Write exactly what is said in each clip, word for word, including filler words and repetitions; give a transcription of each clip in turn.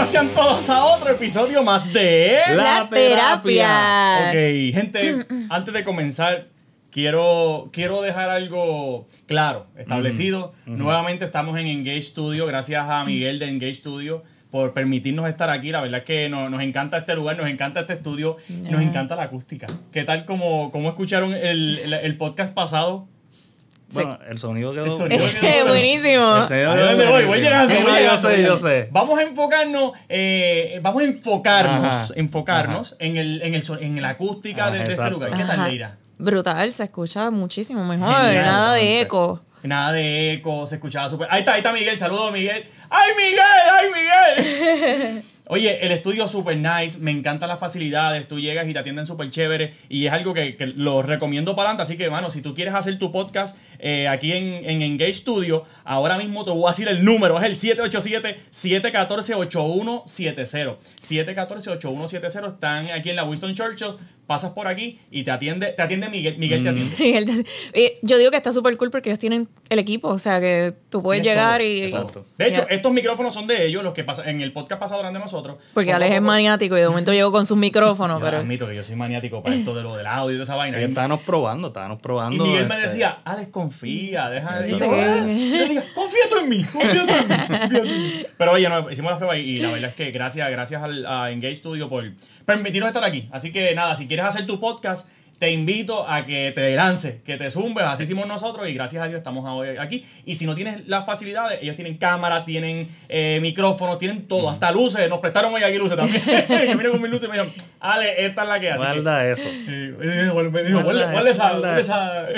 Bienvenidos sean todos a otro episodio más de La Terapia. Ok, gente, antes de comenzar, quiero, quiero dejar algo claro, establecido. Uh-huh. Uh-huh. Nuevamente estamos en Engage Studio, gracias a Miguel de Engage Studio por permitirnos estar aquí. La verdad es que nos, nos encanta este lugar, nos encanta este estudio, yeah. Nos encanta la acústica. ¿Qué tal como, como escucharon el, el, el podcast pasado? Bueno, el sonido quedó... El sonido quedó buenísimo. El sonido quedó voy, voy llegando, voy no, llegando. Yo sé, yo sé. Vamos a enfocarnos, eh, vamos a enfocarnos, Ajá. enfocarnos Ajá. en el, en el en la acústica Ajá, de, de este lugar. ¿Qué tal, Leira? Brutal, se escucha muchísimo mejor. Genial, nada de eco. Nada de eco, se escuchaba súper... Ahí está, ahí está Miguel, saludos Miguel. ¡Ay, Miguel! ¡Ay, Miguel! Oye, el estudio es súper nice, me encantan las facilidades, tú llegas y te atienden súper chévere y es algo que, que lo recomiendo para adelante, así que, mano, si tú quieres hacer tu podcast eh, aquí en, en Engage Studio, ahora mismo te voy a decir el número, es el siete ocho siete, siete uno cuatro, ocho uno siete cero. siete uno cuatro, ocho uno siete cero, están aquí en la Winston Churchill, pasas por aquí y te atiende, te atiende Miguel, Miguel te atiende. Miguel, yo digo que está súper cool porque ellos tienen el equipo, o sea que tú puedes Tienes llegar todo. y... Exacto. De hecho, yeah. estos micrófonos son de ellos, los que pasan en el podcast pasado eran de nosotros. Porque Alex es maniático y de momento llegó con sus micrófonos. Yo pero admito que yo soy maniático para esto de lo del audio y de esa vaina. Estábamos probando, estábamos probando. Y Miguel este... me decía, Alex, confía, deja de... Y yo, ah, y yo decía, confía tú en mí, confía tú en mí, confía tú en mí. Pero oye, no, hicimos la prueba y, y la verdad es que gracias, gracias al, a Engage Studio por permitirnos estar aquí. Así que nada, si quieres hacer tu podcast, te invito a que te lances, que te zumbes, así hicimos nosotros y gracias a Dios estamos hoy aquí. Y si no tienes las facilidades, ellos tienen cámara, tienen eh, micrófonos, tienen todo, mm. hasta luces. Nos prestaron hoy aquí luces también. Que vine con mis luces y me dijeron, Ale, esta es la que hace. Guarda que, eso. Eh, me dijo, guarda esa, guarda esa.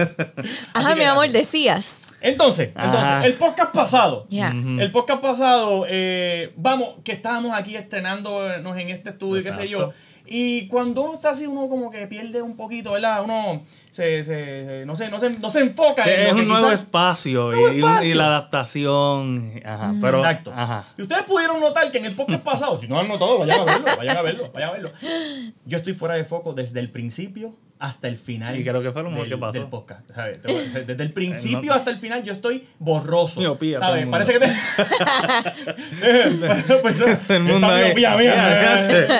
Ajá, mi amor, decías. Entonces, entonces el podcast pasado, yeah. uh-huh. el podcast pasado, eh, vamos, que estábamos aquí estrenándonos en este estudio, Exacto. qué sé yo. Y cuando uno está así, uno como que pierde un poquito, ¿verdad? Uno se, se, se, no, se, no, se, no se enfoca que en es lo que un nuevo quizás, espacio, nuevo y, espacio y la adaptación. Ajá, mm. pero, Exacto. Ajá. Y ustedes pudieron notar que en el podcast pasado, si no han notado, vayan a verlo, vayan a verlo, vayan a verlo. Yo estoy fuera de foco desde el principio hasta el final. Y creo que fue lo del, que pasó. del podcast. ¿Sabes? Desde el principio no, hasta el final yo estoy borroso. Miopía, ¿sabes? Parece que te. pues, el mundo esta ahí. miopía mía.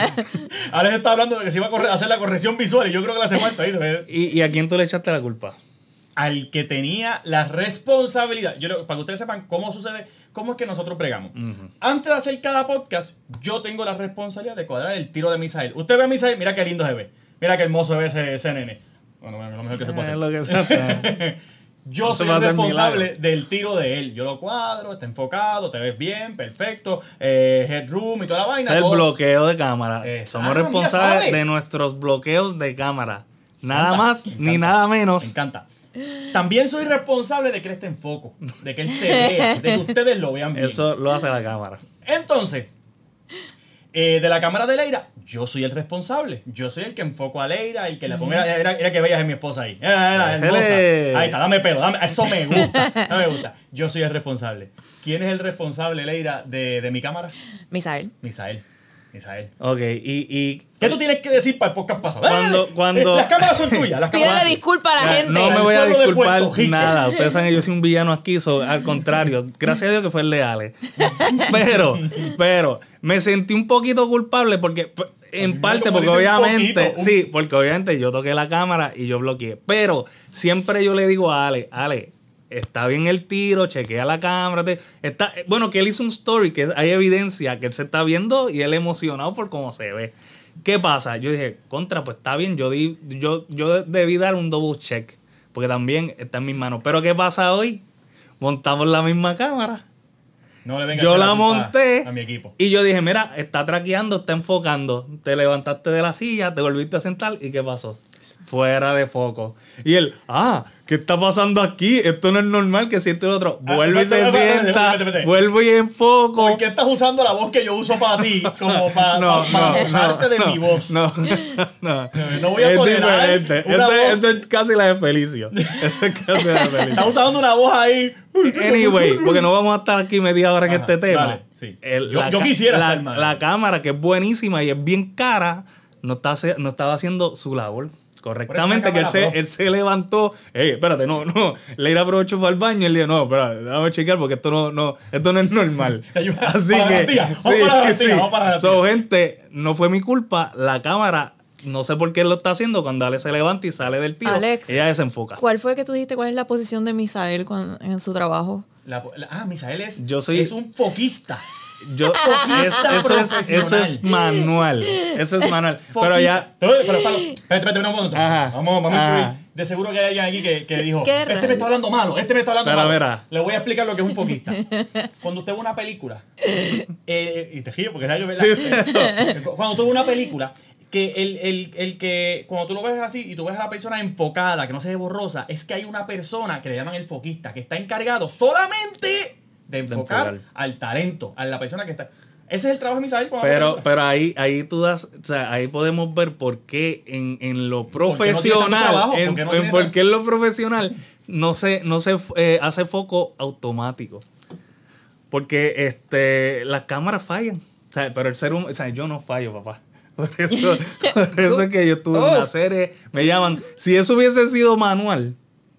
Alex está hablando de que se iba a corre, hacer la corrección visual y yo creo que la hace falta. ¿Y, ¿Y a quién tú le echaste la culpa? Al que tenía la responsabilidad. Yo, para que ustedes sepan cómo sucede, cómo es que nosotros bregamos. Uh-huh. Antes de hacer cada podcast, yo tengo la responsabilidad de cuadrar el tiro de Misael. Usted ve a Misael, mira qué lindo se ve. Mira qué hermoso se ve ese, ese nene. Bueno, bueno, lo mejor que se puede hacer. Es lo que sea. Yo no soy el responsable del tiro de él. Yo lo cuadro, está enfocado, te ves bien, perfecto. Eh, headroom y toda la vaina. Es el bloqueo de cámara. Eh, Somos ah, responsables de nuestros bloqueos de cámara. Nada encanta, más ni nada menos. Me encanta. También soy responsable de que él esté en foco, de que él se vea, de que ustedes lo vean bien. Eso lo hace la cámara. Entonces, eh, de la cámara de Leira, yo soy el responsable. Yo soy el que enfoco a Leira, el que le ponga. Era, era que veías a mi esposa ahí. Era, era hermosa. Ahí está, dame pelo. Dame, eso me gusta. No me gusta. Yo soy el responsable. ¿Quién es el responsable, Leira, de, de mi cámara? Misael. Misael. Misael. Ok, y, y... ¿Qué tú tienes que decir para el podcast pasado? Cuando, cuando... Las cámaras son tuyas. Las cámaras. Pídele disculpa a la ya, gente. No me voy a disculpar nada. Ustedes saben que yo soy un villano aquí. So, al contrario, gracias a Dios que fue el de Ale. Pero, pero, me sentí un poquito culpable porque... En parte, porque obviamente... Sí, porque obviamente yo toqué la cámara y yo bloqueé. Pero siempre yo le digo a Ale, Ale... Está bien el tiro, chequea la cámara. Te, está, bueno, que él hizo un story, que hay evidencia que él se está viendo y él emocionado por cómo se ve. ¿Qué pasa? Yo dije, contra, pues está bien, yo, di, yo, yo debí dar un double check, porque también está en mis manos. Pero ¿qué pasa hoy? Montamos la misma cámara. No le venga yo la la monté a mi equipo. Y yo dije, mira, está traqueando, está enfocando. Te levantaste de la silla, te volviste a sentar y ¿qué pasó? Fuera de foco. Y él, ah, ¿qué está pasando aquí? Esto no es normal, que siente el otro. Vuelve ah, y se espérate, sienta, espérate, espérate. Vuelvo y enfoco. ¿Por qué estás usando la voz que yo uso para ti? Como para no, pa, no, parte no, de no, mi voz. No, no. No voy a es tolerar diferente. una Ese, voz... ese es casi la de Felicio. Ese es casi la de Felicio. Estás usando una voz ahí. Anyway, porque no vamos a estar aquí media hora en Ajá, este tema. Vale, sí. El, yo, la, yo quisiera la, estar mal. La cámara, que es buenísima y es bien cara, no, está, no estaba haciendo su labor correctamente, que él se, él se levantó. Ey, espérate, no, no. Leira aprovechó fue al baño y él dijo, no, espera, déjame chequear porque esto no, no, esto no es normal. Así que, sí, sí. So, gente, no fue mi culpa. La cámara, no sé por qué él lo está haciendo. Cuando Ale se levanta y sale del tiro, Alex, ella desenfoca. ¿Cuál fue que tú dijiste? ¿Cuál es la posición de Misael cuando, en su trabajo? La, la, ah, Misael es, Yo soy, es un foquista. Yo, es, eso, es, eso es manual. Eso es manual. Foquista. Pero ya. Pero, pero, pero, espérate, espérate, un momento. Ajá, vamos, vamos ajá. a incluir. De seguro que hay alguien aquí que, que dijo: Qué Este raro. me está hablando malo, este me está hablando Pero, malo. verá. Le voy a explicar lo que es un foquista. Cuando usted ve una película, eh, y te ríes porque sabes que Sí, cuando usted ve una película, que el, el, el que cuando tú lo ves así y tú ves a la persona enfocada, que no se ve borrosa, es que hay una persona que le llaman el foquista, que está encargado solamente de enfocar, enfocar. al talento, a la persona que está. Ese es el trabajo de Misael cuando hace Pero, películas. pero ahí, ahí tú das, o sea, ahí podemos ver por qué en, en lo qué no tiene tanto profesional, trabajo? en, ¿Por qué no en tiene por tan- qué en lo profesional no se, no se eh, hace foco automático. Porque este, las cámaras fallan. O sea, pero el ser humano, o sea, yo no fallo, papá. Por eso, por eso es que yo estuve en una serie, me llaman. Si eso hubiese sido manual,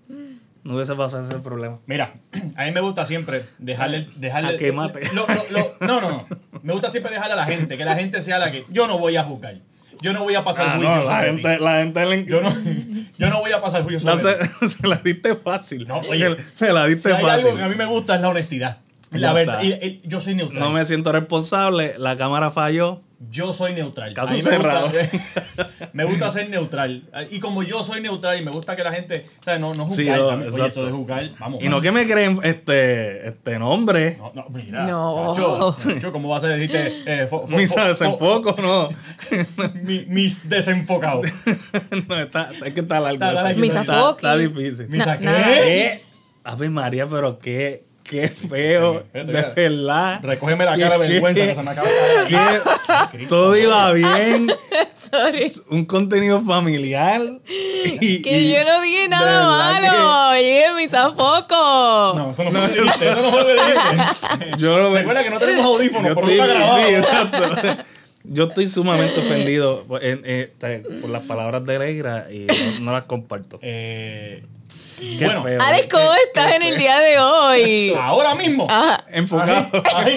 no hubiese pasado ese problema. Mira, a mí me gusta siempre dejarle... dejarle A que mate. lo- lo- lo- no, no, no. Me gusta siempre dejarle a la gente, que la gente sea la que... Yo no voy a juzgar. Yo no voy a pasar Ah, juicio no, la sobre gente, ti. la gente le Yo no, yo no voy a pasar juicio No, sobre ti. se, se la diste fácil. No, oye, se la Si diste hay fácil. algo que a mí me gusta es la honestidad. Ya La verdad. está. Y- y- yo soy neutral. No me siento responsable, la cámara falló. Yo soy neutral. Caso A mí cerrado. Me gusta, me gusta ser neutral. Y como yo soy neutral y me gusta que la gente, o sea, no, no Sí, juzgar. no, Oye, exacto. eso de juzgar, vamos. Y no que me creen este, este nombre. No, no, mira. No. Yo, yo, ¿cómo vas a decirte? Eh, fo- fo- Mis fo- desenfocos, no. fo- mi- mis desenfocados. no, está, es que está largo. Está eso. largo. Mis está, afoques. está difícil. ¿Mis a qué? nada. ¿Qué? Ave María, pero qué, qué feo. Espérate, De espérate. verdad. Recógeme la cara de ¿Qué- vergüenza que se me acaba de caer. que todo iba bien. Sorry. Un contenido familiar. Y, Que y yo no dije de nada verdad malo. Llegué mis afocos. No, eso no fue lo que dijiste. Eso no fue lo que dijiste. que Yo lo Recuerda que no tenemos audífonos, Yo por no estoy, está grabado. sí, exacto. Yo estoy sumamente ofendido por, en- en- o sea, por las palabras de Leira y no, no las comparto. Eh, Qué bueno, feo. Alex, ¿cómo Qué- estás qué en el feo. día de hoy? ahora mismo. Ajá. Enfocado. Ahí.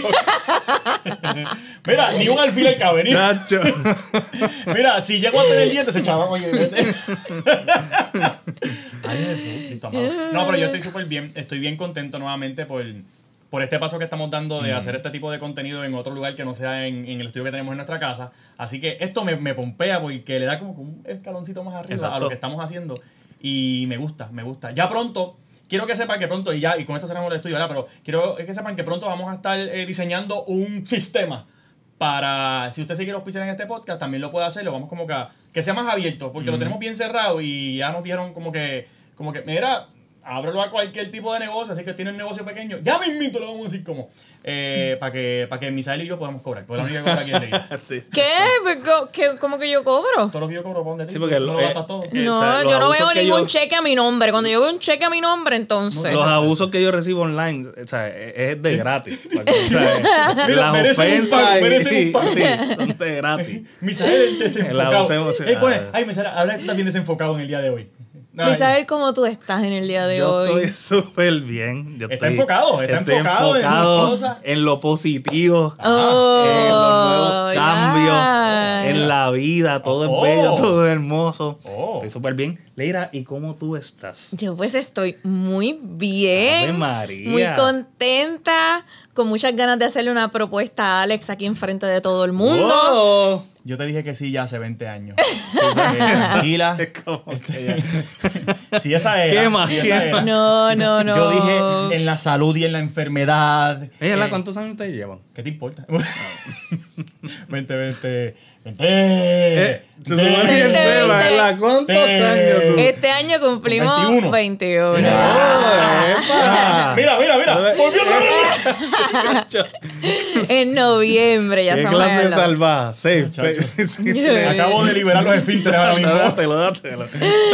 Mira, ni un alfiler cabe. Ni... Chacho. Mira, si llego a tener dientes, se echaba. Oye, vete. Ay, Jesús, Cristo amado. No, pero yo estoy súper bien. Estoy bien contento nuevamente por, por este paso que estamos dando de hacer este tipo de contenido en otro lugar que no sea en, en el estudio que tenemos en nuestra casa. Así que esto me, me pompea porque le da como que un escaloncito más arriba a Exacto. lo que estamos haciendo. Y me gusta, me gusta. Ya pronto. Quiero que sepan que pronto, y ya, y con esto cerramos el estudio, ¿verdad? Pero quiero que sepan que pronto vamos a estar eh, diseñando un sistema para, si usted se quiere auspiciar en este podcast, también lo puede hacer, lo vamos como que a, que sea más abierto, porque lo tenemos bien cerrado y ya nos dieron como que, como que, mira, ábrelo a cualquier tipo de negocio, así que tiene un negocio pequeño, ya mismito lo vamos a decir como, eh, para que, para que Misael y yo podamos cobrar, porque la única que cobra aquí es Leira. Sí. ¿Qué? Pues, co- ¿Qué? ¿Cómo que yo cobro? Todo lo que yo cobro, ¿para dónde? Sí, porque ¿Tú lo- lo eh, gastas todo? eh, No, o sea, los yo no abusos veo que ningún yo- cheque a mi nombre. Cuando yo veo un cheque a mi nombre, entonces. Los abusos que yo recibo online, o sea, es es de gratis. Porque, o sea, Mira, las merecen un ofensas pago, y- merecen un pago. sí, son de gratis. Misael el desenfocado. El abuso emocional. Él pone, ay, Misael, ahora tú estás bien desenfocado en el día de hoy. Ay, Misael, ¿cómo tú estás en el día de Yo hoy? estoy súper bien. Yo Está estoy- enfocado, está estoy enfocado en enfocado las cosas. en lo positivo, Oh, en los nuevos ya. cambios, en la vida. Todo Oh. es bello, todo es hermoso. Oh. Estoy súper bien. Leira, ¿y cómo tú estás? Yo pues estoy muy bien. Ave María. Muy contenta. Con muchas ganas de hacerle una propuesta a Alex aquí enfrente de todo el mundo. Wow. Yo te dije que sí ya hace veinte años. Sí, porque- Tranquila. Es como que ya- Si esa era. ¿Qué más? Si esa ¿Qué era. No, no, no. Yo dije en la salud y en la enfermedad. Ey, ¿la Eh, ¿cuántos años ustedes llevan? ¿Qué te importa? Vente, vente. Vente. Eh, se vente. supone que el Vente, tema, vente. ¿verdad? ¿Cuántos Vente. años tú? Este año cumplimos veintiuno. veintiuno. ¡Epa! Mira, mira, mira. Volvió otra vez. En noviembre ya ¿Qué estamos clase de hablando. salvaje? Safe, Muchacho. safe. Sí, sí. Acabo de liberar los esfínteres ahora mismo. Dátelo, dátelo.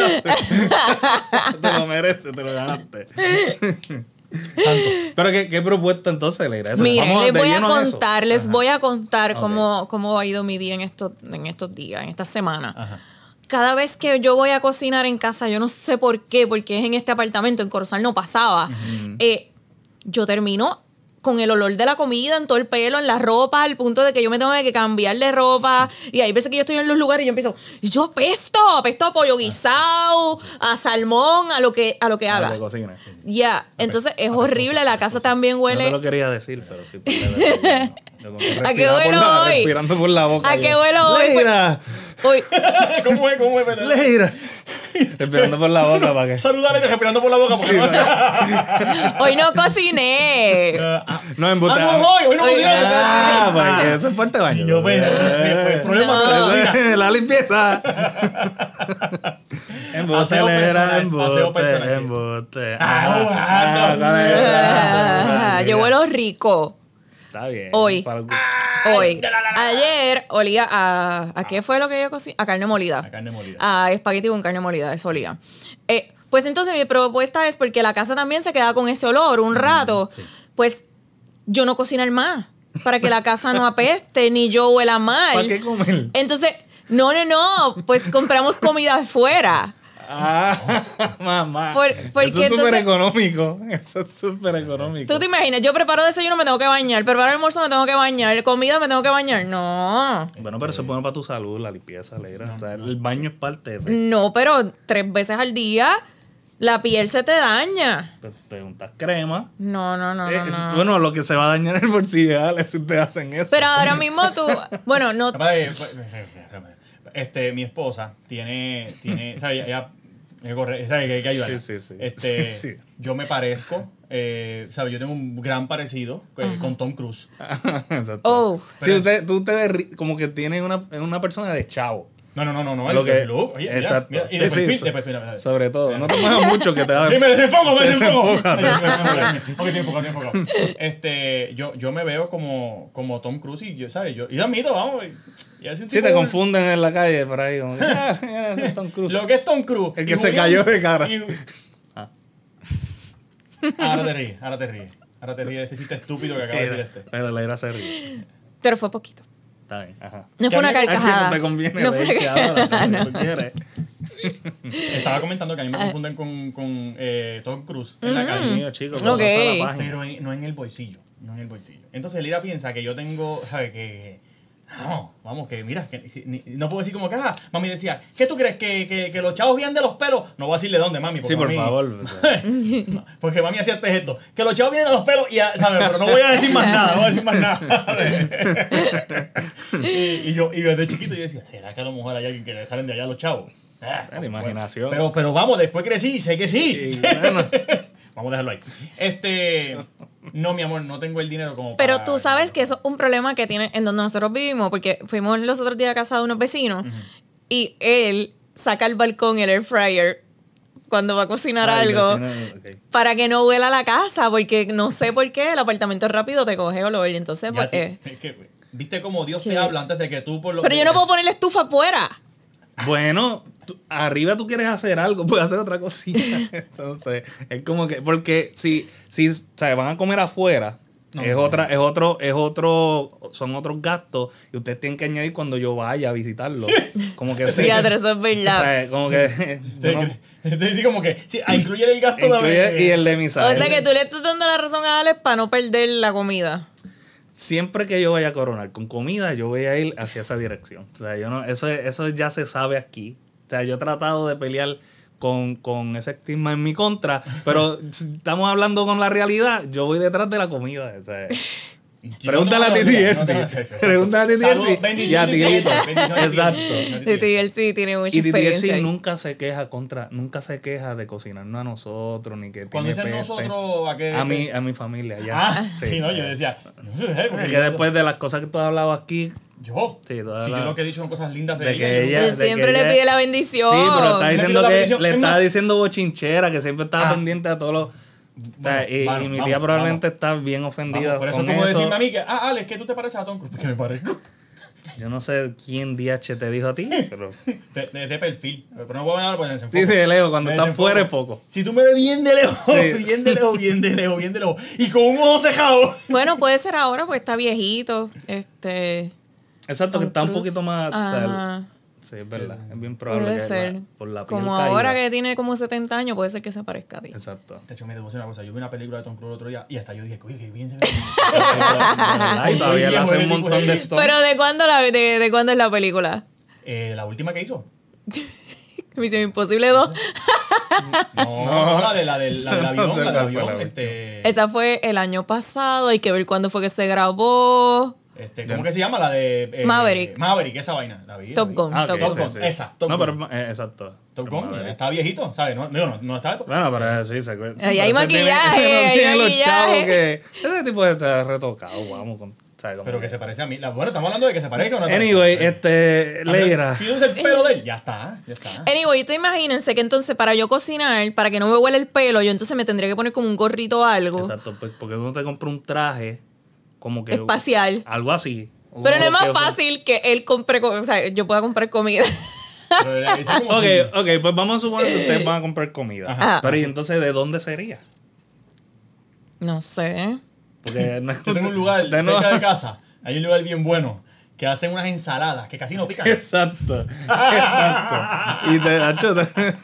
Te lo mereces, te lo ganaste. Santo. Pero ¿qué, qué propuesta entonces, Leira? Eso, Miren, vamos les de voy a lleno eso. contar, les Ajá. voy a contar Ok. cómo, cómo ha ido mi día en estos, en estos días, en esta semana. Ajá. cada vez que yo voy a cocinar en casa, yo no sé por qué, porque es en este apartamento, en Corozal no pasaba, uh-huh. eh, yo termino con el olor de la comida en todo el pelo, en la ropa, al punto de que yo me tengo que cambiar de ropa. Y hay veces que yo estoy en los lugares y yo empiezo, yo pesto, pesto a pollo guisado, a salmón, a lo que, a lo que haga. Ya, yeah. Entonces es horrible, la casa también huele. No te lo quería decir, pero sí. ¿A qué huelo hoy? Respirando por la boca. ¿A qué huelo hoy? Leira. Hoy. ¿Cómo es? ¿Cómo es? Leira. Respirando por la boca para que. Saludale, respirando por la boca. Porque Sí, no... Hoy no cociné. Uh, no embuste. Ah, no, hoy, hoy no cociné. Ah, pues eso es parte de baño. Yo pues, el problema no. con la cocina. La limpieza. Embuste, Aseo personal, embuste, aseo personal, sí. embuste. Ah, Ah, yo huelo rico. Está bien. Hoy. Para el- Hoy. Ayer olía a... ¿A qué fue lo que yo cociné? A carne molida. A carne molida. A espagueti con carne molida, eso olía. Eh, pues entonces mi propuesta es, porque la casa también se queda con ese olor un rato, sí. pues yo no cocinar más, para que la casa no apeste, ni yo huela mal. ¿Para qué comer? Entonces, no, no, no, pues compramos comida afuera. Ah, mamá. Por- porque Eso es súper entonces- económico. Eso es súper económico. Tú te imaginas, yo preparo desayuno, me tengo que bañar, preparo almuerzo, me tengo que bañar, comida, me tengo que bañar. No. Bueno, pero eso es bueno para tu salud, la limpieza, Leira. O sea, el baño es parte de. No, pero tres veces al día la piel se te daña. Pues te untas crema. No, no, no, Eh, no, es- no. Bueno, lo que se va a dañar el bolsillo, ¿vale? Si ustedes hacen eso. Pero ahora mismo tú, bueno, no, Este, mi esposa tiene, tiene, ¿sabes? Ella, ella corre, ¿sabes? Que hay que ayudarla. Sí, sí, sí. Este, Sí, sí. yo me parezco, eh, ¿sabes? Yo tengo un gran parecido eh, con Tom Cruise. Exacto. Oh. Sí, usted, tú te ves ri- como que tiene una, una persona de chavo. No, no, no, no, no. Lo El, que- el look. Oye, mira, exacto. mira, y Sí, de sí, perfil, so- de perfil, mira, mira. Sobre todo. No te muevas mucho que te va a... Sí, me desenfoco, me desenfoco. Desenfoca. Me desenfoco. Ok, estoy enfocado, estoy enfocado. Este, yo, yo me veo como, como Tom Cruise y yo, ¿sabes? Yo, y lo admito, vamos. Y es un Sí, tipo- te confunden en la calle por ahí. Como que, ah, mira, ese es Tom Cruise. Lo que es Tom Cruise. El y que se William- cayó de cara. y- Ah. Ahora te ríes, ahora te ríes. Ahora te ríes de ese chiste estúpido que acaba de decir este. Pero Leira se ríe. pero fue poquito. Está bien, ajá. No Que fue a una mí- es que Es que carcajada. no te conviene No fue reírte una- ahora, porque No. tú quieres. Estaba comentando que a mí me confunden con, con eh, Tom Cruise en la calle. Mío, chico, Ok. pasa la página. Pero en- no en el bolsillo. No en el bolsillo. Entonces Lira piensa que yo tengo, ¿sabes? Que. No, vamos, que mira, que, si- ni- no puedo decir como que, ah, mami decía, ¿qué tú crees? ¿Que, que, que los chavos vienen de los pelos? No voy a decirle dónde, mami. Porque Sí, por mami- favor. o sea. No, porque mami hacía este gesto. Que los chavos vienen de los pelos y, ya, ¿sabes? Pero no voy a decir más nada, no voy a decir más nada. y, y yo, y desde chiquito yo decía, ¿será que a lo mejor hay alguien que le salen de allá los chavos? Ah, La imaginación. Pero, pero vamos, después crecí, sé que sí. Sí, bueno. Vamos a dejarlo ahí. Este. No, mi amor, no tengo el dinero como Pero para- tú sabes que eso es un problema que tiene en donde nosotros vivimos, porque fuimos los otros días a casa de unos vecinos y él saca al balcón el air fryer cuando va a cocinar Ah, el algo vecino, ok. para que no huela la casa, porque no sé por qué el apartamento rápido te coge olor y entonces Ya pues, te- eh, es que, ¿viste cómo Dios ¿Qué? te habla antes de que tú por lo pero yo no puedo poner la estufa afuera. Bueno, tú- arriba tú quieres hacer algo, puedes hacer otra cosita. Entonces, es como que, porque si, si o sea, van a comer afuera, No, es no, otra, es otro, es otro, son otros gastos y ustedes tienen que añadir cuando yo vaya a visitarlo. Como que Sí, pero eso es o verdad. sea, como que yo no- Sí, sí, como que, sí, a incluir el gasto incluye- de... y el de mi O sea que tú le estás dando la razón a Alex para no perder la comida. Siempre que yo vaya a coronar con comida, yo voy a ir hacia esa dirección. O sea, yo no, eso, es- eso ya se sabe aquí. O sea, yo he tratado de pelear con, con ese estigma en mi contra, pero si estamos hablando con la realidad, yo voy detrás de la comida. O sea, Yo pregúntale no a tengo Titi la vida, no tengo Jersey. acceso, Pregúntale a Titi Saludos, Jersey y a bendiciones, Tiguito. bendiciones, Exacto. bendiciones. De T L C tiene mucha Y Titi experiencia. Jersey ahí. nunca se queja contra, nunca se queja de cocinarnos a nosotros, ni que Cuando tiene dicen peste. nosotros, ¿a qué? A mi, a mi familia, ya. Ah, sí, no, yo decía, no sé, porque Porque yo- después de las cosas que tú has hablado aquí, Yo. Sí, toda Si la- yo lo que he dicho son cosas lindas de, de ella. que yo- ella- Él de siempre que le ella- pide la bendición. sí, pero está Me pidió diciendo la que bendición. le Es estaba más- diciendo bochinchera, que siempre estaba Ah. pendiente a todos los. O sea, Bueno, y, vamos, y mi vamos, tía probablemente vamos. está bien ofendida. Vamos, por eso con es como eso. decirme a mí que, ah, Alex, ¿qué tú te pareces a Tom Cruise? Porque me parezco. Yo no sé quién D H te dijo a ti, pero. De, de, de perfil. Pero no puedo ver nada, pues desenfoco. Dice Leo, cuando Me está desenfoco. fuera de foco. Si tú me ves bien de lejos, Sí. bien de lejos, bien de lejos, bien de lejos, y con un ojo cejado. Bueno, puede ser ahora porque está viejito. Este. Exacto, que Tom está un Cruise. poquito más. O sea, Ajá. Sí, es verdad. Es bien probable Puede que ser. la- por la piel Como caída. ahora que tiene como setenta años, puede ser que se parezca a ti. Exacto. De hecho, me debo decir una cosa. Yo vi una película de Tom Cruise el otro día y hasta yo dije, oye, qué bien se ve. Ay, todavía le hace un montón de stories. Pero ¿de cuándo, la, de, de cuándo es la película? Eh, la última que hizo. Misión Imposible dos. No, no, la, de, la, del, la del avión, No sé la del cuál fue avión. la Este, Esa fue el año pasado. Hay que ver cuándo fue que se grabó. este, ¿Cómo que se llama? La de... eh, Maverick. Maverick, esa vaina. La vi, la Top vi. Gun. Ah, Top ok, Top sí, Gun, sí. esa, Top No, Gun. pero eh, exacto. Top Pero Gun, Maverick. está viejito, ¿sabes? No, no, no está... Bueno, pero sí, se Ahí hay ese tiene- maquillaje, ese no ahí tiene hay los maquillaje. chavos que... Ese tipo está retocado, vamos. Con, ¿sabes? Como Pero que se parece a mí. La- Bueno, estamos hablando de que se parezca o no. Anyway, parezca. este... Leira. Si usa el pelo de él, ya está, ya está. Anyway, ustedes imagínense que entonces para yo cocinar, para que no me huele el pelo, yo entonces me tendría que poner como un gorrito o algo. Exacto, pues, porque uno te compra un traje como que... Espacial. Algo así. Pero no es más Que- fácil que él compre, co- o sea, yo pueda comprar comida. Pero le dice como Ok, si- ok, pues vamos a suponer que ustedes van a comprar comida. Ajá. Pero ¿y entonces de dónde sería? No sé. Porque no es Yo tengo un lugar de no- cerca de casa, hay un lugar bien bueno, que hacen unas ensaladas que casi no pican. Exacto, exacto. Y te, Nacho, te, se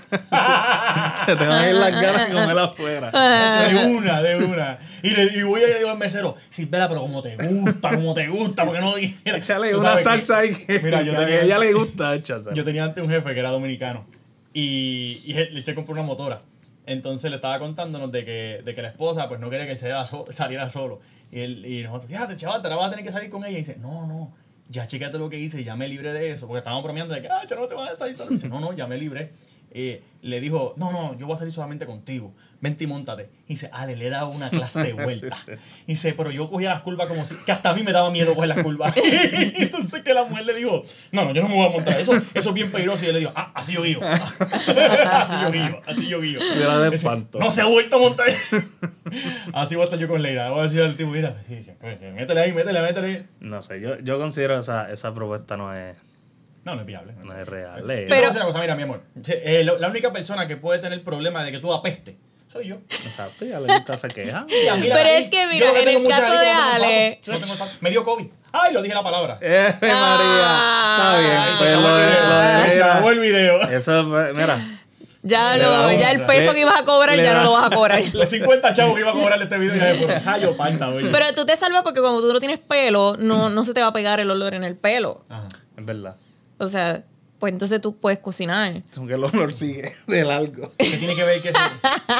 te van a ir las ganas de comer afuera. De una, de una. Y, le, y voy a ir y le digo al mesero, sí, vela, pero como te gusta, como te gusta, porque no dijera. Échale Tú una sabes salsa que- ahí que, Mira, yo que a tenía- ella le gusta, échasela. Yo tenía antes un jefe que era dominicano y, y él, él se compró una motora. Entonces le estaba contándonos de que, de que la esposa pues no quería que se so- saliera solo. Y, él, y nosotros, fíjate, chaval, te la vas a tener que salir con ella. Y dice, no, no, ya chécate lo que hice, ya me libré de eso. Porque estábamos bromeando de que, ah, ya no te vas a salir solo. Y dice, no, no, ya me libré. Eh, le dijo, no, no, yo voy a salir solamente contigo. Vente y móntate. Y dice, Ale, le he dado una clase de vuelta. Sí, sí. Y dice, pero yo cogía las curvas como si, que hasta a mí me daba miedo coger las curvas. Entonces que la mujer le dijo, no, no, yo no me voy a montar. Eso, eso es bien peligroso. Y él le dijo, ah, así yo guío. así yo guío, así yo guío. Yo era de Dice, espanto. no se ha vuelto a montar. Así voy a estar yo con Leira. Voy a decir al tipo, mira, sí, sí, métele ahí, métele, métele. No sé, yo, yo considero esa, esa propuesta no es, No, no es viable. no es real. Yo Leira. te voy a Pero- decir una cosa, mira, mi amor. Sí, eh, lo- la única persona que puede tener problema de que tú apeste soy yo. Exacto, ya le gusta se queja. Ya, mira, Pero ahí, es que, yo mira, que en tengo el mucha caso gente de que no tengo Ale- olfato, no tengo olfato. Me dio COVID. Ay, lo dije la palabra. Eh, María. Está bien. Ah. Pues Se lo chavó el de, video, lo de se Leira- chavó el video. Eso, fue- mira. Ya, Le lo, da ya el un- peso le- que ibas a cobrar le ya da- no lo vas a cobrar. Los cincuenta chavos que iba a cobrarle este video ya se fueron. Jayo, panta, oye. Pero tú te salvas porque como tú no tienes pelo, no, no se te va a pegar el olor en el pelo. Ajá. Es verdad. O sea, pues entonces tú puedes cocinar. Aunque el olor sigue de largo. ¿Qué tiene que ver que eso?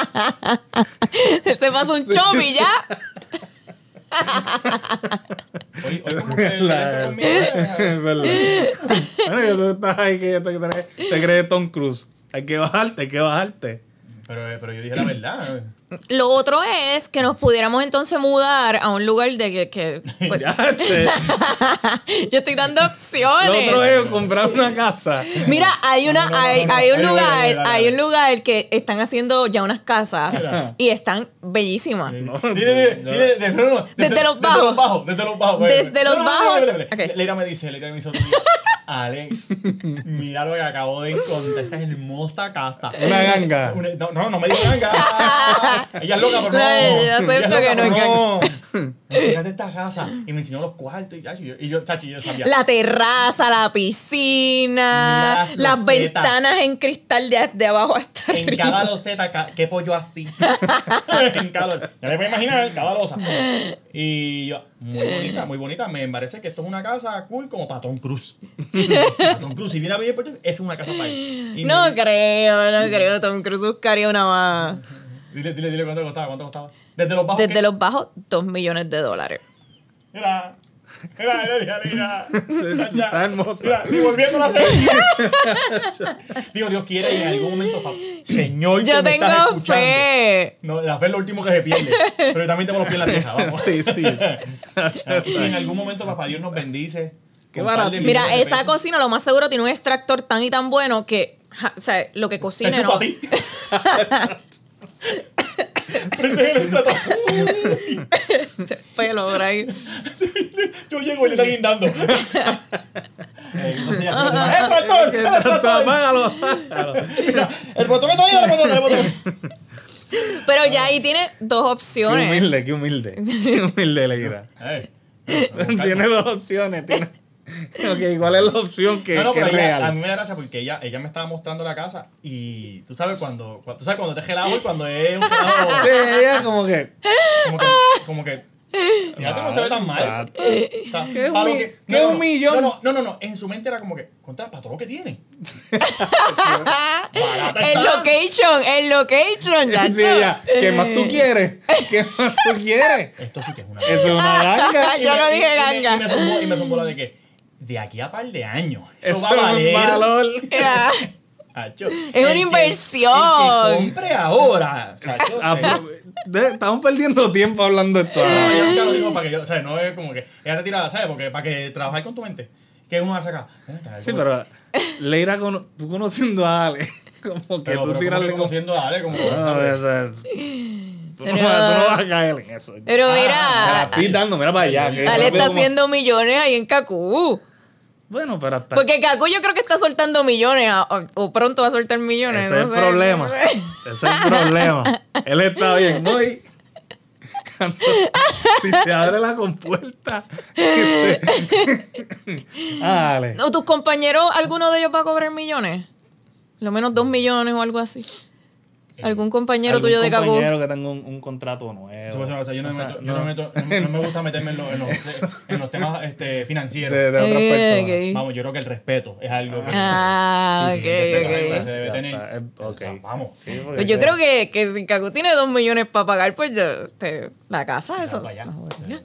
Se pasa un chomi ya. Oye, oye, ¿cómo que el La- talento conmigo? Es verdad. Bueno, que tú estás ahí que te, crees- te crees Tom Cruise. Hay que bajarte, hay que bajarte. Pero, eh, pero yo dije la verdad. Lo otro es que nos pudiéramos entonces mudar a un lugar de que, que, pues, Ya, che. yo estoy dando Lo opciones. otro es comprar una casa. Mira, hay una, No, no, no, hay, no, no. hay un Ay, lugar, dale, dale, hay dale. un lugar que están haciendo ya unas casas Mira. y están bellísimas. No, Dile, dile, dile, de- no, no, Desde los bajos. Desde los bajos, desde los bajos. Desde los No, no, no, bajos. espérate, espérate. Ok. Leira me dice, Leira me dice otro día, Alex, mira lo que acabo de encontrar. Esta hermosa casa. Una ganga. Una- no, no, no me digas ganga. Ella es loca, pero no. No, yo acepto Ella es que no es loca, pero no. Fíjate esta casa. Y me enseñó los cuartos y, chacho, y yo, y yo, chacho, yo sabía. La terraza, la piscina, Mira las las losetas. ventanas en cristal de, de abajo hasta En arriba. cada loseta, ca- qué pollo así. En cada lo- ya le puedes imaginar, cada losa. Y yo, muy bonita, muy bonita. Me parece que esto es una casa cool como para Tom Cruise. Para Tom Cruise, si viene a vivir por esa es una casa para él. Y No me- creo, no creo. Tom Cruise buscaría una más. Dile, dile, dile cuánto costaba, cuánto costaba. Desde los bajos. Desde ¿qué? los bajos, dos millones de dólares. Mira. Mira, mira, mira, mira. Está hermosa. Mira, y volviendo a hacer. Digo, Dios quiere y en algún momento, pa- Señor, Yo que me estás tengo escuchando. fe. No, la fe es lo último que se pierde. Pero yo también tengo los pies en la tierra, vamos. Sí, sí. Si en algún momento papá Dios nos bendice. Qué con un par barato. de Mira, millones de esa pesos, cocina lo más seguro tiene un extractor tan y tan bueno que, ja, o sea, lo que te cocine chupa no. a ti. Prende el extractor. Pelo por ahí. Yo llego y le está guindando. Eh, entonces ya, ¡eh, tractor! Que ¡Eh, tanto, tractor! apágalo, apágalo. Mira, el botón está ahí, el botón, el botón. Pero ya ahí tiene dos Qué opciones. humilde, qué humilde. Qué humilde, Leira. Eh, Tiene dos opciones. Tiene, Ok, ¿cuál es la opción que, No, no, que pero es ella- real? a mí me da gracia porque ella, ella me estaba mostrando la casa y tú sabes cuando, cuando tú sabes cuando te gelado y cuando es un gelado Sí, ella como que... como que, como que fíjate, no se ve tan mal. Está- ¿Qué es para un lo mi- que- qué no, un no, millón? No, no, no, no, no, en su mente era como que, contra, para todo lo que tiene. Barata El estás. location, el location, ya Sí, ella, ¿qué más tú quieres? ¿Qué más tú quieres? Esto sí que es una Eso es una ganga. Yo no dije y me- ganga. Y me zumbó, y me zumbó la de que de aquí a par de años. Eso, Eso va a es valer. un valor. Ya. Acho, Es el una que- inversión. El que compre ahora. Chacho, Ah, se- pero, de- estamos perdiendo tiempo hablando de esto. No, ella nunca lo dijo para que yo, o sea, no es como que ella te tira, ¿sabes? Porque para que trabajar con tu mente. Que uno hace acá. Ven acá, Sí, como- pero Leira, cono- tú conociendo a Ale, como que pero, tú pero tirarle como como... conociendo a Ale, como. No, eso es- Tú, no, Pero- vas- tú no vas a caer en eso. Pero Ah, Te la mira, estoy dando, mira para allá. que Ale rápido está como- haciendo millones ahí en Cacú. Bueno, pero hasta... Porque Cacú yo creo que está soltando millones a- o, o pronto va a soltar millones. Ese no es el sé. problema. Ese es el problema. Él está bien, ¿no? Y cuando- si se abre la compuerta. este- Ah, Ale. ¿O tus compañeros, alguno de ellos va a cobrar millones? Lo menos dos millones o algo así. ¿Algún compañero Algún tuyo de Cacú? compañero que tenga un, un contrato nuevo. Eso fue una cosa, yo no, O me sea, meto, yo no, me meto, no, no me gusta meterme en los, en los, en los temas este, financieros. de, de otras Eh, personas. ok. Vamos, yo creo que el respeto es algo que, Ah, sí, sí, el respeto es algo que ok, se debe Ya tener. está, eh, ok. O sea, vamos. Sí, porque Pues yo que- creo que, que si Cacú tiene dos millones para pagar, pues yo, este, la casa, eso. Vaya. no, bueno.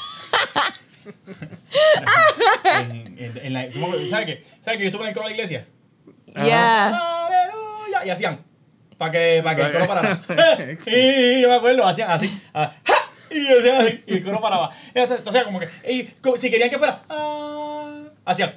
en, en, en la, ¿cómo- ¿Sabes qué? ¿Sabes que yo estuve en el coro de la iglesia? Ya. Aleluya. Y hacían. Para que, para que el coro parara. Y yo me acuerdo, hacían así. ah, ¡ja! Y yo hacía así. Y el coro paraba. Entonces, o sea, como que. Y como si querían que fuera. ah, hacían.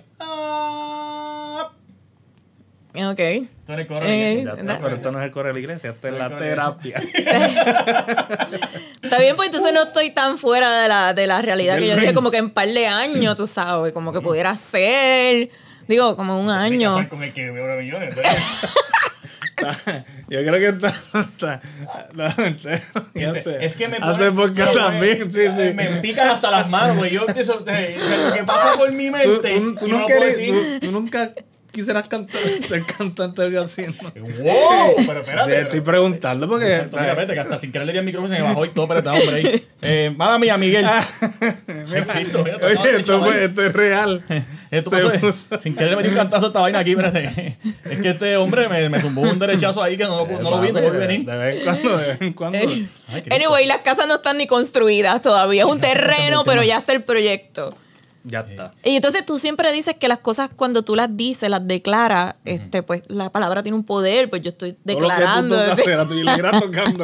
ah, Ok. Todo en el coro de la Eh, iglesia. Ya está, pero esto no es el coro de la iglesia, esto es No es la el coro de la terapia. Está bien, pues entonces no estoy tan fuera de la, de la realidad Del que yo dije range. como que en par de años, tú sabes, como que pudiera ser, digo, como un Hay que año. casar con el que veo millones. entonces. Yo creo que está. está no, en serio, ya sé. Es que me Hace pone- podcast me- también, sí, sí. Me pican hasta las manos, güey. Yo te, so- te- lo que pasa por mi Tú, mente. tú- tú y no no puedo querías- decir. tú- tú nunca quisieras cantar, ser cantante del casino. ¡Wow! Pero espérate. Te estoy preguntando porque. Exacto, mira, vete, que hasta sin querer le di el micrófono se me bajó y todo, pero estaba por ahí. Eh, mala mía, Miguel. Mira, Cristo, mira, te oye, acabas de esto, chaval. fue- esto es real. Esto Se pasó, puso- sin querer le metí un cantazo a esta vaina aquí, espérate. Es que este hombre me, me zumbó un derechazo ahí que no lo, no lo vi, no lo vi venir. De vez en cuando, de vez en cuando. Ay, Cristo. Anyway, las casas no están ni construidas todavía, es un terreno, pero ya está el proyecto. Ya está. Y entonces tú siempre dices que las cosas cuando tú las dices, las declaras, este, pues la palabra tiene un poder, pues yo estoy declarando. Todo lo que tú tocas era tu Yelira tocando.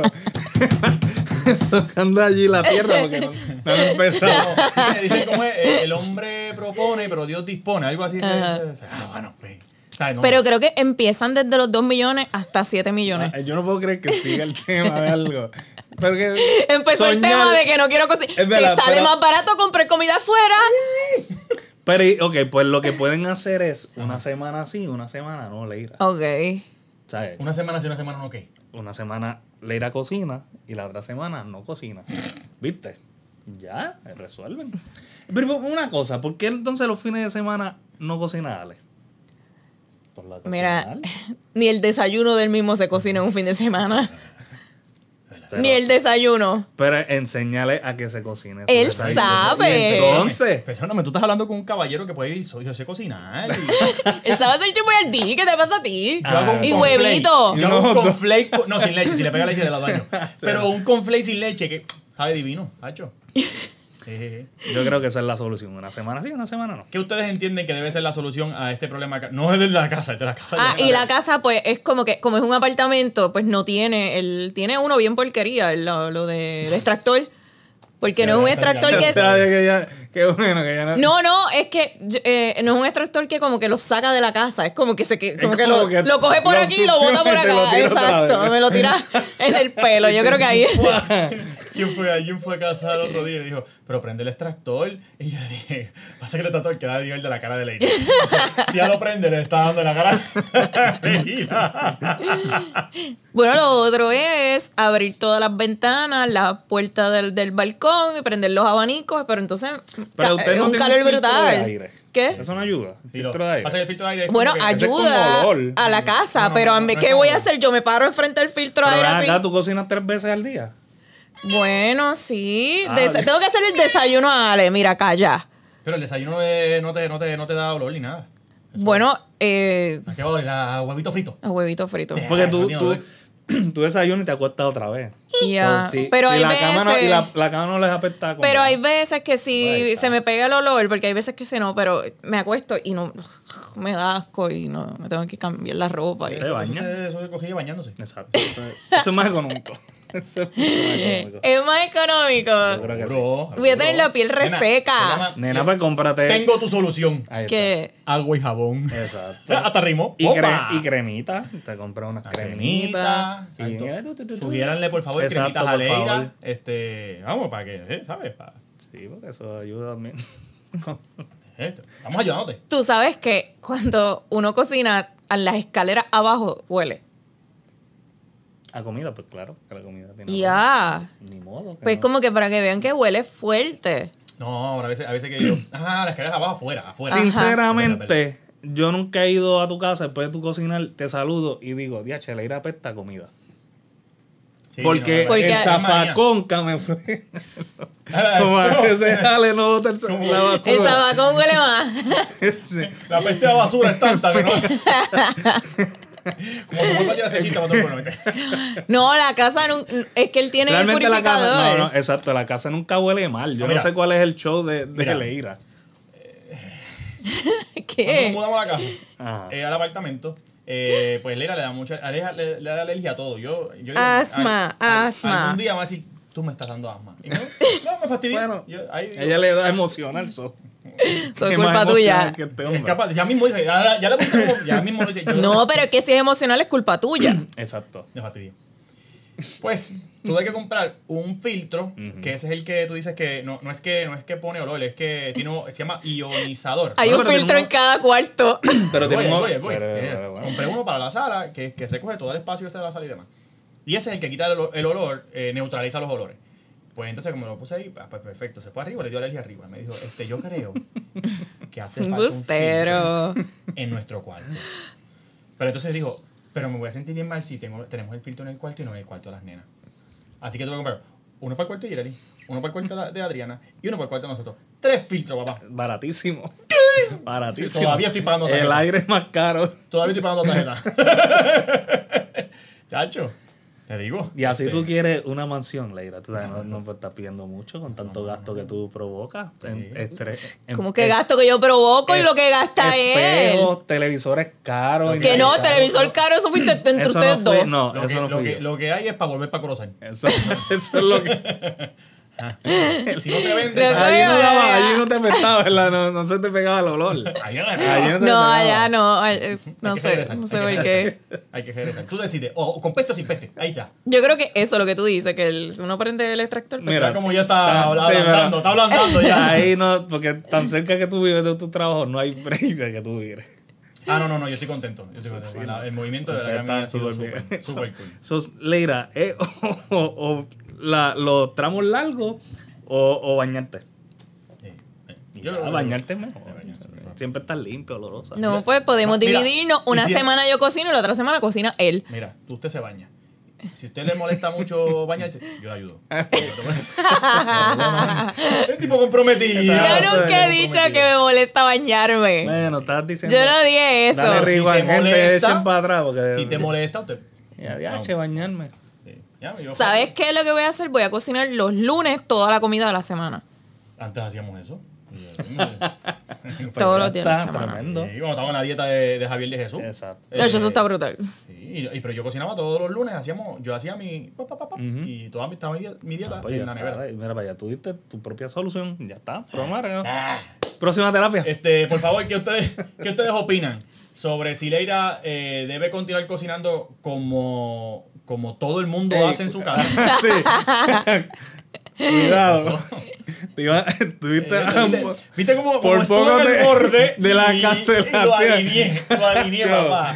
tocando allí la tierra porque no, no han empezado. Dice, dice cómo es, eh, el hombre propone, pero Dios dispone, algo así. Que, Ajá. ah, bueno, pues, ¿sabes? No, Pero creo que empiezan desde los dos millones hasta siete millones. Ay, Yo no puedo creer que siga el tema de algo. Pero que Empezó el soñar- tema de que no quiero cocinar. Es verdad, Te sale pero- más barato comprar comida afuera. Pero, y- ok, pues lo que pueden hacer es una semana sí, una semana no, Leira. Ok. ¿Sabes? Una semana sí, una semana no, ¿qué? Una semana Leira cocina y la otra semana no cocina. ¿Viste? Ya, resuelven. Pero una cosa, ¿por qué entonces los fines de semana no cocina Ale? Por la Mira, cocina Ale. ni el desayuno del mismo se cocina en un fin de semana. Pero- Ni el desayuno. Pero enséñale a que se cocine. su Él desayuno. sabe. Y entonces, Perdóname, tú estás hablando con un caballero que puede ir, yo, yo sé cocinar. Él sabe hacer chupoyardí. ¿Qué te pasa a ti? Yo hago un y cornflake. huevito. Yo hago un No, no. cornflake, con- no, sin leche, si le pega leche de la daño. Pero un cornflake sin leche que sabe divino, hacho. Jejeje. yo creo que esa es la solución. Una semana sí, una semana no. ¿Qué ustedes entienden que debe ser la solución a este problema? acá? No es de la casa, es de la casa. Ah, llena y de- la casa, pues, es como que, como es un apartamento, pues no tiene, el, tiene uno bien porquería, el- lo, lo del extractor. Porque Sí, no es un está extractor ligado. que. O sea, que ya, qué bueno que ya no. No, no, es que eh, no es un extractor que como que lo saca de la casa. Es como que se que, como que, como lo, que lo coge por lo aquí y lo bota por succiona y te lo acá. tira otra Exacto. vez. Me lo tira en el pelo. Yo creo que ahí. ¿Quién fue? Alguien fue a casa el otro día y le dijo, pero prende el extractor. Y yo dije, pasa que el extractor queda a nivel de la cara de Leila. O sea, si ya lo prende, le está dando en la cara a Leila. Bueno, lo otro es abrir todas las ventanas, la puerta del, del balcón y prender los abanicos, pero entonces Pero ca- usted es no un tiene calor filtro de brutal. aire. ¿Qué? Eso no ayuda. El Y lo- filtro de aire. pasa que el filtro de aire es Bueno, como que- ese es como ayuda olor. a la casa, No, no, pero no, a mí, no, ¿qué no, voy no. a hacer? Yo me paro enfrente del filtro de Pero aire ven así. acá, tú cocinas tres veces al día. Bueno, sí. Ah, Des- bien. tengo que hacer el desayuno a Ale, mira acá ya. Pero el desayuno eh, no, te, no, te, no te da olor ni nada. Eso- Bueno, eh, ¿A qué va a oler? A huevito frito. a huevito frito. Porque tú, Ay, tú, tú desayunas y te acuestas otra vez. Ya. So, si- pero si hay la cama no, y veces. la, la cama no les apesta a comer. Pero hay veces que sí Ahí está. se me pega el olor, porque hay veces que se no, pero me acuesto y no me da asco y no me tengo que cambiar la ropa. Y Te Eso, eso, bañas. se, eso se cogía bañándose. Exacto. Eso es, eso es más económico. Eso es mucho más económico. es más económico. Yo creo que sí. Bro, Voy a tener bro. la piel Nena, reseca. se llama- Nena, pues cómprate. Tengo tu solución. Ahí está. Que Agua y jabón. Exacto. Hasta rimó. Y, ¡Opa! cre- y cremita. Te compras unas Una cremitas. cremita. Y Exacto. mira, tu, tu, tu, tu. Sugiéranle, por favor, Exacto, cremitas a por Leira. favor. Este, vamos, para que, eh, ¿sabes? Pa- Sí, porque eso ayuda también. esto. Estamos ayudándote. tú sabes que cuando uno cocina a las escaleras abajo huele. A comida, pues claro, que la comida tiene. Ya. olor. Ni modo. que Pues no. como que para que vean que huele fuerte. No, ahora a veces, a veces que yo. Ah, las escaleras abajo, afuera, afuera. Ajá. Sinceramente, yo nunca he ido a tu casa después de tu cocinar, te saludo y digo, diache, le irá a apesta a comida. Sí, Porque, no, Porque- el es zafacón que me fue. manía. Como a veces jale no bota el la El basura. sabacón huele más. Sí. La peste de basura es tanta que no. Como tu vuelvas a hacer chiste, cuando No, la casa nun- es que él tiene Realmente el la purificador. casa, no, no, exacto, la casa nunca huele mal. Yo Mira. no sé cuál es el show de, de Mira. Leira. Cuando nos ¿Qué? mudamos a la casa, Ajá. eh, al apartamento, eh, pues Leira le da mucha le, le, le da alergia a todo. Yo, yo Asma, al- al- asma. Algún día me va a decir, tú me estás dando asma. Y no, no me fastidia. Bueno, Yo- ahí digo, Ella le da emocional. So. Soy Qué culpa más tuya. emocional que este es hombre. capaz, ya mismo dice, ya, ya le puse como, ya mismo dice, yo No, pero que si es emocional es culpa tuya. Exacto. me fastidia. Pues tuve que comprar un filtro, que ese es el que tú dices que no, no es que no es que pone olor, es que tiene, se llama ionizador. Hay No, un pero filtro en tenemos- cada cuarto. Pero Voy, tenemos. voy, voy. pero- Eh, pero bueno. Compré uno para la sala que, que recoge todo el espacio ese de la sala y demás. Y ese es el que quita el, olo- el olor, eh, neutraliza los olores. Pues entonces, como lo puse ahí, ah, pues perfecto. Se fue arriba, le dio alergia arriba. Me dijo, este, yo creo que hace falta un Bustero. filtro en nuestro cuarto. Pero entonces dijo, pero me voy a sentir bien mal si tengo, tenemos el filtro en el cuarto y no en el cuarto de las nenas. Así que tuve que comprar uno para el cuarto de Yereli, uno para el cuarto de la- de Adriana y uno para el cuarto de nosotros. Tres filtros, papá. Baratísimo. Baratísimo. Todavía estoy pagando El tarjeta. aire es más caro. Todavía estoy pagando tarjeta. Chacho, te digo. Y así este, tú quieres una mansión, Leira. Tú sabes, no, no estás pidiendo mucho con tanto gasto que tú provocas. En, estrés, en- Como que es- gasto que yo provoco y lo que gasta él. espejos, televisores caros. Que no, inevitables. televisor caro, eso fuiste entre Eso ustedes no fui- dos. No, Lo eso que, no lo, fui que, yo. lo que hay es para volver para Corozal. Eso, eso es lo que... Si no se vende, Lo- ¿sabes? Allí no, daba, allí no te afectaba, ¿verdad? No, no se te pegaba el olor. Ahí no, Allí no te No, pegaba. allá no. ay, eh, No Hay que sé, regresar, no hay sé que por regresar. qué. Hay que regresar. Tú decides, o, o con peste o sin peste. Ahí está. Yo creo que eso es lo que tú dices, que el- si uno prende el extractor. pues, Mira, Mira como ya está está- habla- sí, ablandando, pero- está ablandando ya. Ahí no, porque tan cerca que tú vives de tu trabajo, no hay break de que tú vives. Ah, no, no, no, yo estoy contento. Yo estoy contento. Sí, La- no. el movimiento de la Ustedes verdad me ha están sido súper súper, bien. súper cool. So, Leira, ¿eh? o, o- o la- los tramos largos o, o bañarte. Sí. Y Yo ya, creo que- bañarte es mejor. bañarse, mejor. Siempre estás limpio, olorosa. No, pues podemos Mira, dividirnos. y Una si- semana yo cocino y la otra semana cocina él. Mira, usted se baña. Si a usted le molesta mucho bañarse, yo le ayudo. Es tipo comprometido. Yo Exacto. nunca he dicho que me molesta bañarme. Bueno, estás diciendo. Yo no dije eso. Dale Si rewind, te gente, molesta, echen para atrás. Porque, Si te molesta, usted. Ya, ya, che, bañarme. Sí. Ya, yo- ¿Sabes qué es lo que voy a hacer? Voy a cocinar los lunes toda la comida de la semana. Antes hacíamos eso. Y, Todos ya los días de la está, semana. tremendo. Sí, cuando estaba en la dieta de, de Javier de Jesús. Exacto. Eh, Chacho, eso está brutal. Sí, y, y- pero yo cocinaba todos los lunes, hacíamos, yo hacía mi pa, pa, pa, pa, y toda mi, estaba mi, die- mi dieta Pues en ya la está, nevera. eh, mira, vaya, tuviste tu propia solución. Ya está. Próxima, Ah. próxima terapia. Este, por favor, ¿qué ustedes, ¿qué ustedes opinan sobre si Leira eh, debe continuar cocinando como, como todo el mundo Ey, hace en su casa? Sí. Cuidado. Te iba- Tuviste Eh, a- ¿Viste, ¿Viste cómo, por cómo estuve poco en el de- borde de la y- cancelación. y lo alineé, lo alineé, Chao. papá.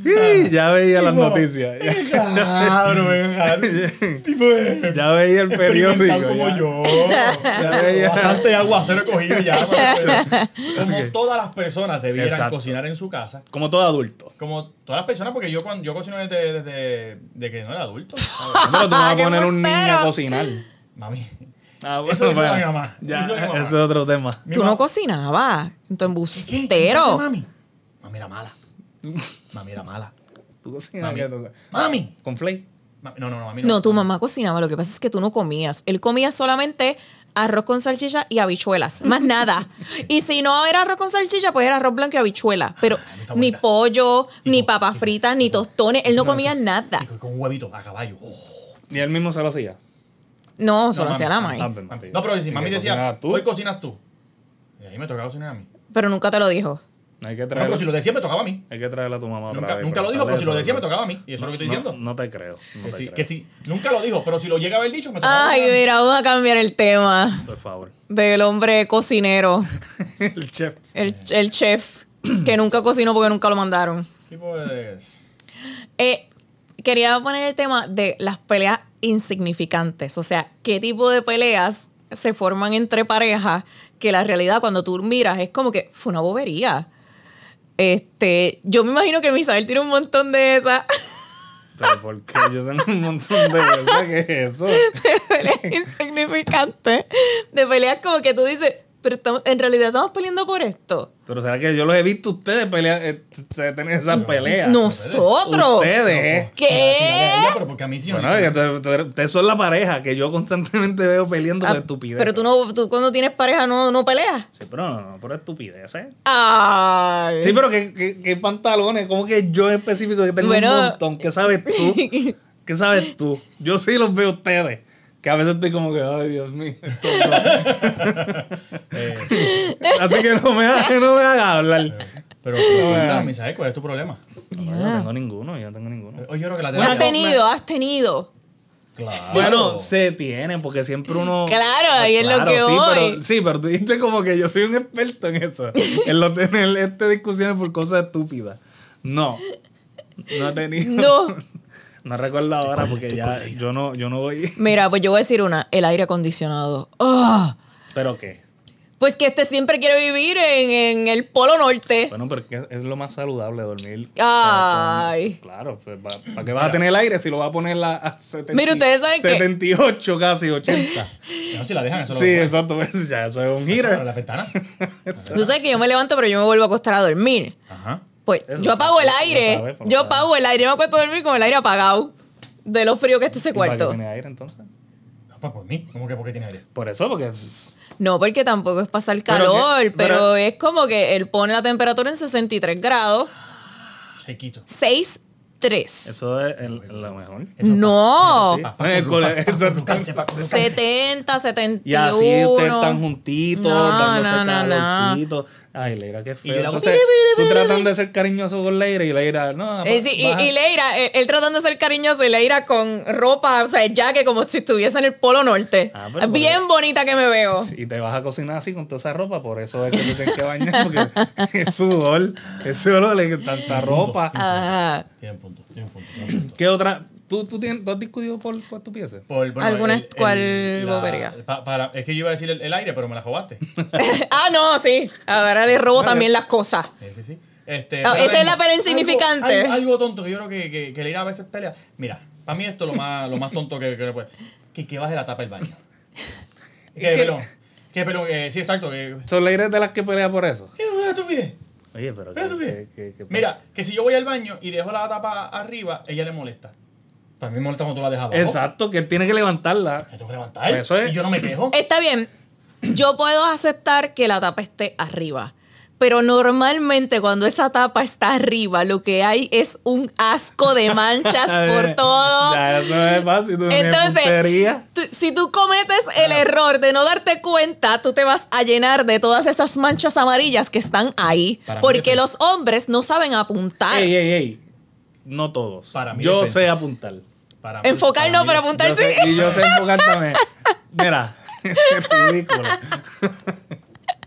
Y ya veía las Tipo, noticias. Ya, Cabrón, tipo de ya veía el periódico. experimental como ya. yo. Ya veía. Bastante aguacero he cogido ya. pero- Como Ok. todas las personas debieran Exacto. cocinar en su casa. Como todo adulto. Como todas las personas, porque yo cuando yo cocino desde, desde, desde que no era adulto. ¿sabes? Pero tú no vas a ¡Qué poner un niño a embustero! cocinar. Mami. Ah, Eso dice bueno, mi mamá. Ya, Eso dice mi mamá. eso es otro tema. Mi Tú mamá- no cocinabas. En tu ¿Qué? ¿Qué hace embustero. mami? Mami era mala. Mami era mala. ¿Tú cocinas Mami. qué? ¿Tú- Mami. ¿Con flake? Mami- No, no, no, mami no. No, tu mamá cocinaba. Lo que pasa es que tú no comías. Él comía solamente arroz con salchicha y habichuelas. Más nada. Y si no era arroz con salchicha, pues era arroz blanco y habichuela. Pero Ah, mi favorita. ni pollo, Y ni con- papas y con- fritas, ni tostones. Él no No, comía eso- nada. Y con con un huevito a caballo. Oh. Y él mismo se lo hacía. No, solo mami, hacía la mami, maíz. Ah, No, pero si ¿Y mami qué decía, cocinabas tú? hoy cocinas tú. Y ahí me tocaba cocinar a mí. Pero nunca te lo dijo. Hay que No, traerla, pero si lo decía, me tocaba a mí. hay que traerla a tu mamá otra Nunca, vez, nunca lo para dijo, pero si lo eso, decía, me ¿no? tocaba a mí. Y eso es lo que estoy No, diciendo. no te creo. No Que te sí, creo. que sí. Nunca lo dijo, pero si lo llega a haber dicho, me tocaba Ay, a mí. mira, vamos a cambiar el tema Por favor. del hombre cocinero. El chef. El, el chef que nunca cocinó porque nunca lo mandaron. Tipo de... Eh, quería poner el tema de las peleas insignificantes. O sea, qué tipo de peleas se forman entre parejas que la realidad cuando tú miras es como que fue una bobería. Este, yo me imagino que Misael tiene un montón de esas Pero ¿por qué? Yo tengo un montón de cosas. ¿Qué es eso? de peleas insignificantes. De peleas como que tú dices, pero estamos, en realidad estamos peleando por esto. Pero será que yo los he visto ustedes pelear, eh, se tener esas peleas. Nosotros. Ustedes. ¿Qué? Pero porque a mí sí no. Bueno, que tú- tú eres- ustedes son la pareja que yo constantemente veo peleando Ah, por estupidez. pero tú no, tú cuando tienes pareja no, no peleas. Sí, pero no, no, por estupideces. Ay. Sí, pero ¿qué, qué, qué pantalones? ¿Cómo que yo en específico que tengo Bueno. un montón? ¿Qué sabes tú? ¿Qué sabes tú? Yo sí los veo a ustedes. Que a veces estoy como que, ay, Dios mío. estos dos. Eh, Así que no me hagas no me hagas hablar. pero, pero cuéntame, Misael, ¿cuál es tu problema? No, yo no tengo ninguno, yo no tengo ninguno. Oye, yo creo que la Has terapia- tenido, has tenido. Claro. Bueno, se tienen, porque siempre uno. Claro, ahí es lo que sí, voy. Pero, sí, pero tú dijiste como que yo soy un experto en eso. En lo tener este discusiones por cosas estúpidas. No. No he tenido. No. No recuerdo ahora porque ya yo no, yo no voy. Mira, pues yo voy a decir una, el aire acondicionado. Ah, ¿Pero qué? pues que este siempre quiere vivir en, en el Polo Norte. Bueno, pero es que es lo más saludable dormir. Ay. Claro, pues, ¿para qué vas a tener el aire si lo vas a poner a, a setenta, Mira, ustedes saben que- setenta y ocho, casi ochenta? No, si la dejan, eso lo Sí, pueden. exacto. Pues, ya, eso es un Abre heater. la ventana. Tú sabes que yo me levanto, pero yo me vuelvo a acostar a dormir. Ajá. Pues Eso yo apago sabe, el lo aire. sabe, pues, yo sabe. apago el aire. Yo me acuesto a dormir con el aire apagado. De lo frío que esté ese ¿Y para qué cuarto. tiene aire entonces? No, pues por mí. ¿Cómo que por qué tiene aire? Por eso, porque. No, porque tampoco es pasar Pero calor, que- pero, pero- es como que él pone la temperatura en sesenta y tres grados. Chiquito. seis tres. Eso es el, lo mejor. No. Sí. Pa- pa- En el pa- cole- pa- pa- exacto. acurrucarse, pa- acurrucarse. setenta, setenta y Y uno. así ustedes están juntitos, No, dándose no, no, no. calorcito. Ay, Leira, qué Y feo. yo le hago Entonces, tú tratando de ser cariñoso con Leira y Leira, no. Eh, sí, y, baja. y Leira, él, él tratando de ser cariñoso y Leira con ropa, o sea, ya que como si estuviese en el Polo Norte. Ah, pero Bien por- bonita que me veo. Y te vas a cocinar así con toda esa ropa, por eso es que te tienes que bañar, porque es sudor, es sudor, le tanta ropa. Ajá. Tiene un punto, tiene un punto. tiene un punto. ¿Qué otra? ¿Tú, tú, tienes, ¿tú has discutido por, por estupideces? Por, bueno, ¿Alguna- el- el- cuál la- bobería? pa- para, es que yo iba a decir el, el aire, pero me la robaste. Ah, no, sí. Ahora le robo también las cosas. Sí, sí, sí. Este, Ah, pero esa es la algo- pelea insignificante. Algo, algo, algo tonto que yo creo que, que, que Leira a veces pelea. Mira, para mí esto es lo más, lo más tonto que, que le puede. Que, que baje la tapa del baño. Que, ¿Qué? perdón. Que, perdón, eh, sí, exacto. Que, ¿Son Leira de las que pelea por eso? ¿Qué estupidez? Oye, pero. ¿Qué estupidez? que- que- que- Mira, que si yo voy al baño y dejo la tapa arriba, ella le molesta. Para mí me molesta cuando tú la dejas abajo. Exacto, que él tiene que levantarla. Me tengo que levantar. Eso es- Y yo no me quejo. Está bien. Yo puedo aceptar que la tapa esté arriba. Pero normalmente cuando esa tapa está arriba, lo que hay es un asco de manchas por todo. Ya, eso no es fácil, tú Entonces, puntería. tú- si tú cometes el error de no darte cuenta, tú te vas a llenar de todas esas manchas amarillas que están ahí. Para mi Porque defensa. los hombres no saben apuntar. Ey, ey, ey. No todos. Para mi yo defensa. sé apuntar. Para mí- Enfocar no, mí- pero apuntar Yo sí. sé- y yo sé enfocar también. Mira, es ridículo.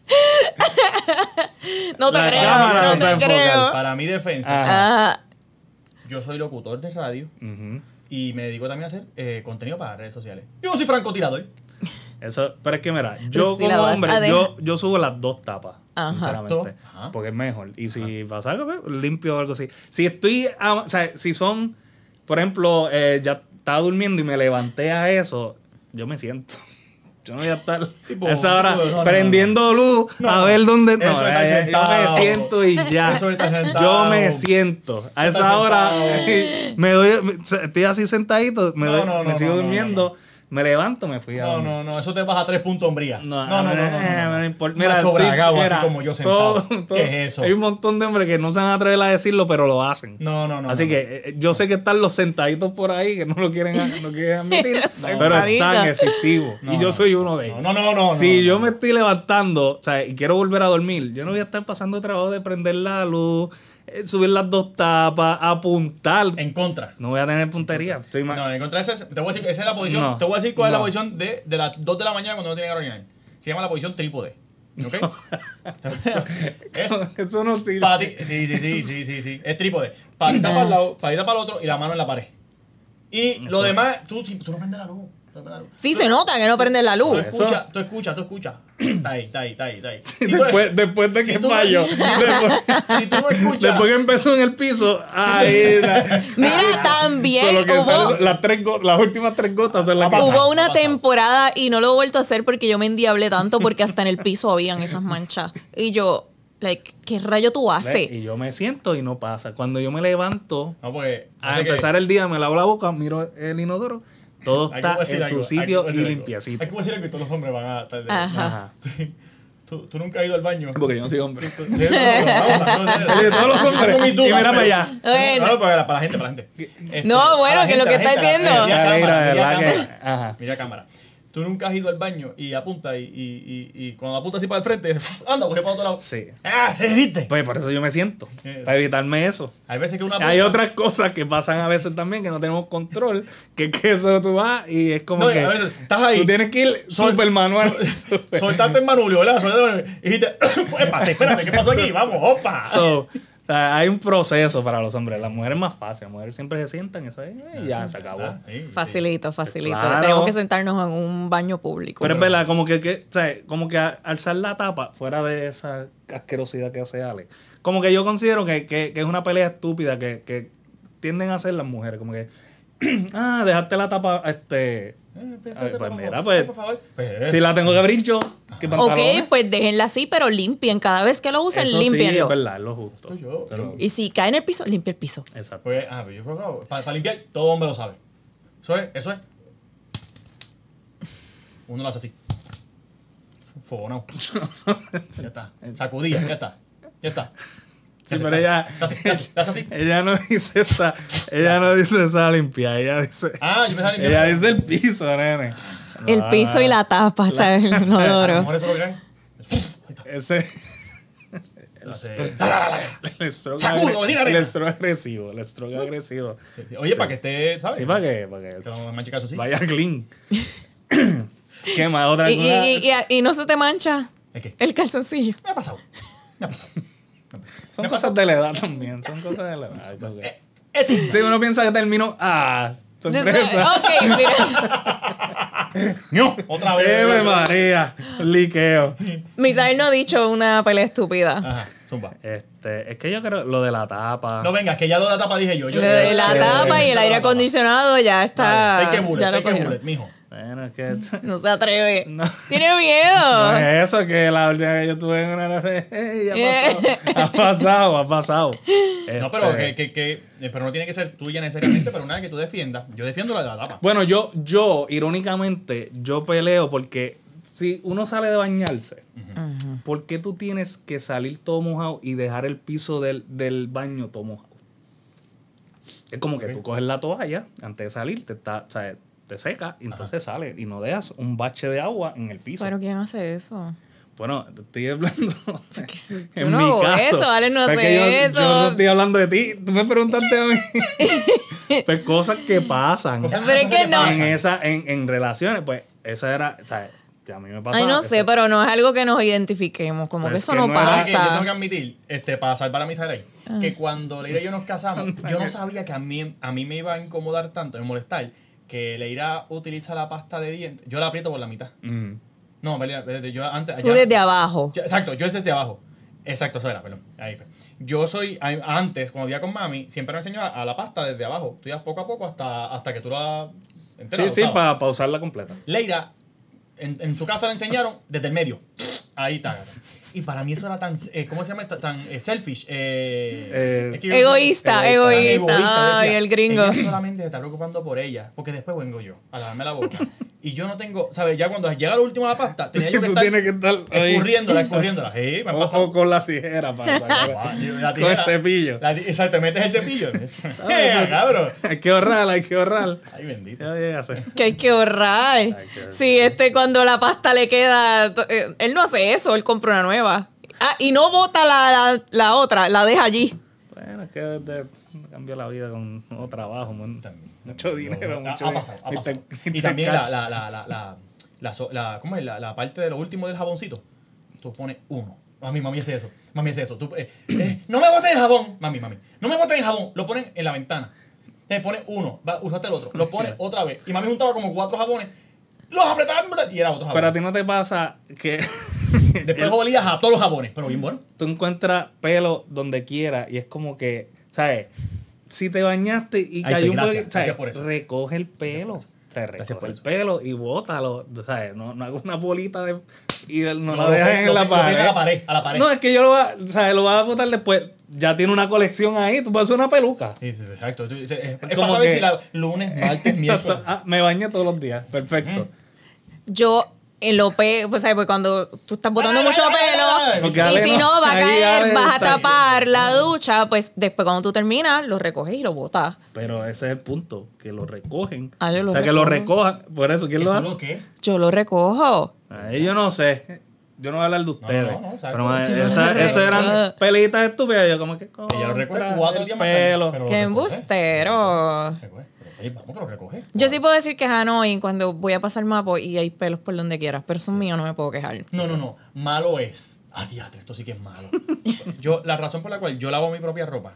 No te La creo, cámara no no te sabe enfocar. creo. Para mi defensa, Ah. Ah, yo soy locutor de radio Ujú. y me dedico también a hacer eh, contenido para redes sociales. Yo no soy francotirador. Eso, pero es que mira, yo si la como vas hombre, a dejar. yo, yo subo las dos tapas, Ajá. sinceramente, Ajá. porque es mejor. Y si pasa algo, pues, limpio o algo así. Si estoy, a- o sea, si son, por ejemplo, eh, ya estaba durmiendo y me levanté a eso, yo me siento. Yo no voy a estar Tipo, a esa hora tipo, no, no, prendiendo luz No, a ver dónde. No, eso está ya- ya- yo sentado. me siento y ya. Eso está sentado. Yo me siento. A Está esa hora sentado. me doy, me- estoy así sentadito, me, No, doy- no, me no, sigo no, no, durmiendo, me levanto, me fui a No, dormir. no, no, eso te baja tres puntos hombría. No, no, no, no. no, no, eh, no. no importa. Macho estoy- bragao, mira, así como yo sentado. ¿Qué es eso? Hay un montón de hombres que no se van a atrever a decirlo, pero lo hacen. No, no, no. Así no. que eh, yo sé que están los sentaditos por ahí que no lo quieren, no quieren admitir, Los pero sentaditos. están existivos. No, y yo no. soy uno de ellos. No, no, no, no. si no, yo no. me estoy levantando, o sea, y quiero volver a dormir, yo no voy a estar pasando trabajo de prender la luz, eh, subir las dos tapas, apuntar. En contra. No voy a tener puntería. Estoy ma- No, en contra de esa, te voy a decir, esa es la posición. No, te voy a decir cuál es la no. posición de, de las dos de la mañana cuando no tiene que orinar. Se llama la posición trípode. ¿Ok? es Eso no sirve. para ti. Sí, sí, sí, sí, sí, sí. Es trípode. Patita para el lado, patita para el otro y la mano en la pared. Y lo demás, tú, si- tú no prendes la luz. tú no prendes la luz. Sí, se nota que no prende la Tú luz. Eso- escuchas, tú escuchas, tú escuchas. Está ahí, está ahí, está ahí, está ahí. Si tú- después, después de si que tú no- falló. Después, Si tú no escuchas. después que empezó en el piso, ahí. la- Mira, también Solo que hubo, sale- las, tres go- las últimas tres gotas son las que Ha pasado, hubo ha una pasado. temporada y no lo he vuelto a hacer porque yo me endiablé tanto porque hasta en el piso habían esas manchas. Y yo, like, ¿qué rayo tú ¿Ves? haces? Y yo me siento y no pasa. Cuando yo me levanto No, porque. a hace que- empezar el día, me lavo la boca, miro el inodoro, todo hay que está decir en algo, su hay que sitio decir y algo. limpiecito. Hay que decir que todos los hombres van a estar de- Ajá. Ajá. ¿Tú, tú nunca has ido al baño. Porque yo no soy hombre. Sí, no, no, no, no, no, no. Oye, todos los hombres. Con mis Y dudas, mira pero- para allá. Bueno. No, para, para la gente, para la gente. Este, No, bueno, para la que lo gente, que la está gente, la- diciendo. mira Dale, cámara, de mira verdad que- cámara. ajá. Mira cámara. Tú nunca has ido al baño y apunta y, y, y, y cuando apunta así para el frente, anda, coge para otro lado. Sí. Ah, se viste. Pues por eso yo me siento. Eh. Para evitarme eso. Hay veces que una Hay apunta- otras cosas que pasan a veces también que no tenemos control. Que, que eso tú vas y es como No, y que. a veces estás ahí. Tú tienes que ir Sol- super manual. sol- soltaste el manubrio, ¿verdad? Soltaste el manubrio. Y dijiste, espérate, espérate, ¿qué pasó aquí? Vamos, opa. So, o sea, hay un proceso para los hombres. Las mujeres es más fácil. Las mujeres siempre se sientan eso es, y ya se acabó. Ah, sí, sí. Facilito, facilito. Claro. Tenemos que sentarnos en un baño público. Pero es verdad, como que, que, o sea, como que a- alzar la tapa fuera de esa asquerosidad que hace Ale. Como que yo considero que, que, que es una pelea estúpida que, que tienden a hacer las mujeres. Como que, ah, dejaste la tapa, este... Eh, espérate, Ay, pues por mira, favor, pues, por favor. Pues, si la tengo que abrir yo, ¿qué pantalones? Ok, pues déjenla así, pero limpien. Cada vez que lo usen, Eso sí, es límpienlo. verdad, es lo justo. Soy yo, Pero- sí. Y si cae en el piso, limpia el piso. Exacto. Pues, ah, pero yo creo que para, para limpiar, todo hombre lo sabe. Eso es, eso es. Uno lo hace así. Fogonado. Ya está. Sacudilla, ya está. Ya está. Sí, Hace, pero hace, ella, hace, hace, hace así. ella no dice esa, ella no dice esa limpia, ella dice, Ah, yo pensaba limpiar. ella dice el piso, nene. El No, piso y la tapa, ¿sabes? El A lo inodoro. mejor eso es lo que hay. Uf, ahí está. Ese, Hace- el stroke, Sacudo, agre- tira arena. el stroke agresivo, el stroke agresivo. Oye, para que esté, ¿sabes? Sí, para que, para Que que no manche caso, sí. vaya clean. ¿Qué más? Otra Y, cosa. y, y, y no se te mancha ¿El qué? el calzoncillo. Me ha pasado. Me ha pasado. Son me cosas de la edad también, son cosas de la edad. como que- Eh, Eti. Si uno piensa que terminó, ah, sorpresa. Ok, mira. No, otra vez. Eve María, liqueo. Misael no ha dicho una pelea estúpida. Ajá, zumba. Este, es que yo creo lo de la tapa. No vengas, que ya lo de la tapa dije yo. yo Lo de la Eh, tapa y el lo de aire la tapa. acondicionado ya está. Vale, take a bullet, ya lo take a cogieron. bullet, mijo. Bueno, es que No se atreve. No. Tiene no miedo. es eso, que la última vez yo estuve en una hey, ha pasado, ha pasado, ha pasado. No, pero Este, que, que, que eh, pero no tiene que ser tuya necesariamente, pero una que tú defiendas. Yo defiendo la de la tapa. Bueno, yo, yo, irónicamente, yo peleo porque si uno sale de bañarse, ¿por qué tú tienes que salir todo mojado y dejar el piso del, del baño todo mojado? Es como que Ok. tú coges la toalla antes de salir, te, está, o sea, te seca y entonces sale y no dejas un bache de agua en el piso. Pero ¿quién hace eso? Bueno, te estoy hablando Porque si- yo en no mi hago caso. eso, Ale no Pero es hace que yo, eso. yo no estoy hablando de ti. Tú me preguntaste a mí. Pues cosas que pasan. Cosas- Pero es que no. En esa, en, en relaciones, pues, esa era, o sea, A mí me pasa. Ay, no sé, eso. pero no es algo que nos identifiquemos. Como Pero que es eso que no, no era pasa. Que yo tengo que admitir, este, para salvar a mi Saray, Ah. que cuando Leira y yo nos casamos, yo no sabía que a mí, a mí me iba a incomodar tanto, me molestar, que Leira utiliza la pasta de dientes. Yo la aprieto por la mitad. Mm. No, Belia, desde- yo antes. Tú ya- desde abajo. ya- exacto, yo es desde abajo. Exacto, eso era, perdón. Ahí fue. Yo soy, a- antes, cuando vivía con mami, siempre me enseñó a, a la pasta desde abajo. Tú ibas poco a poco hasta, hasta que tú la. entera Sí, la sí, usabas. para pa usarla completa. Leira, en, en su casa le enseñaron desde el medio. Ahí está. Y para mí eso era tan, eh, ¿cómo se llama esto? Tan eh, selfish. Eh, Eh, es que yo- Egoísta, eh, egoísta. decía, Ay, el gringo. Ella solamente se está preocupando por ella, porque después vengo yo a lavarme la boca. Y yo no tengo, ¿sabes? Ya cuando llega lo último de la pasta, tenía yo que Tú estar tienes que estar ahí. escurriéndola, escurriéndola. Sí, me ha O, pasado. o con la tijera para sacar. Ah, yo- la Con el tijera- cepillo. la ti- exacto, metes el cepillo. ¡Eh, cabrón! Hay que ahorrar, hay que ahorrar. Ay, bendito. Ya, ya, ya sé. Que hay que ahorrar. Hay que- Sí, este cuando la pasta le queda. eh, Él no hace eso, él compra una nueva. Ah, y no bota la, la, la otra, la deja allí. Bueno, es que de- cambia la vida con nuevo trabajo, mon- mucho dinero, Ha- mucho ha pasado, ha pasado. inter- Y también la, intercash. la, la, la, la, la, so- la- ¿cómo es? La, la parte de lo último del jaboncito. Tú pones uno. Mami, mami hace eso. Mami hace eso. Tú, eh, eh, no me botes el jabón. Mami, mami. No me botes el jabón. Lo ponen en la ventana. Te pones uno. Va, usaste el otro. Lo pones otra vez. Y mami juntaba como cuatro jabones. Los apretaba y era otro jabón. Pero a ti no te pasa que Después olías a todos los jabones. Pero bien bueno. tú encuentras pelo donde quiera y es como que, ¿sabes? Si te bañaste y Ay, cayó un gracias, poquito, gracias ¿sabes? por eso. Recoge el pelo. O sea, Gracias recoge por el eso. pelo y bótalo, ¿sabes? No, no hagas una bolita de y no, No, la lo dejas sé, en lo la tengo- lo tengo pared. a la pared, a la pared. No, es que yo lo va, o sea, lo vas a botar después. Ya tiene una colección ahí, tú pasas una peluca. Sí, sí, exacto. Tú- Es, es Como para saber que- si la lunes, martes, miércoles. Ah, me bañé todos los días. Perfecto. Yo en lo pe, pues, ¿sabes? Pues cuando tú estás botando Ay, mucho ay, ay, ay, pelo porque y Ale si no- no va a ahí caer, Ale vas a está- tapar la ducha, pues después cuando tú terminas, lo recoges y lo botas. Pero ese es el punto, que lo recogen. Ah, yo lo o sea, que lo recojo. recojan. Por eso, ¿quién ¿Qué lo tú hace? lo qué? Yo lo recojo. Ay, yo no sé. Yo no voy a hablar de ustedes. no, no, exacto. pero ma, Sí, esa- no, eso no. eran pelitas estúpidas. Yo como que Ella lo recoge contra cuatro el días más tarde, pelo. pero- Qué embustero. Recoge. Pero, ey, vamos que lo recoge. Yo sí puedo decir que es Hanoi cuando voy a pasar mapo y hay pelos por donde quiera, pero son míos, no me puedo quejar. No, no, no. Malo es. Ah, diatre, esto sí que es malo. Yo, la razón por la cual yo lavo mi propia ropa.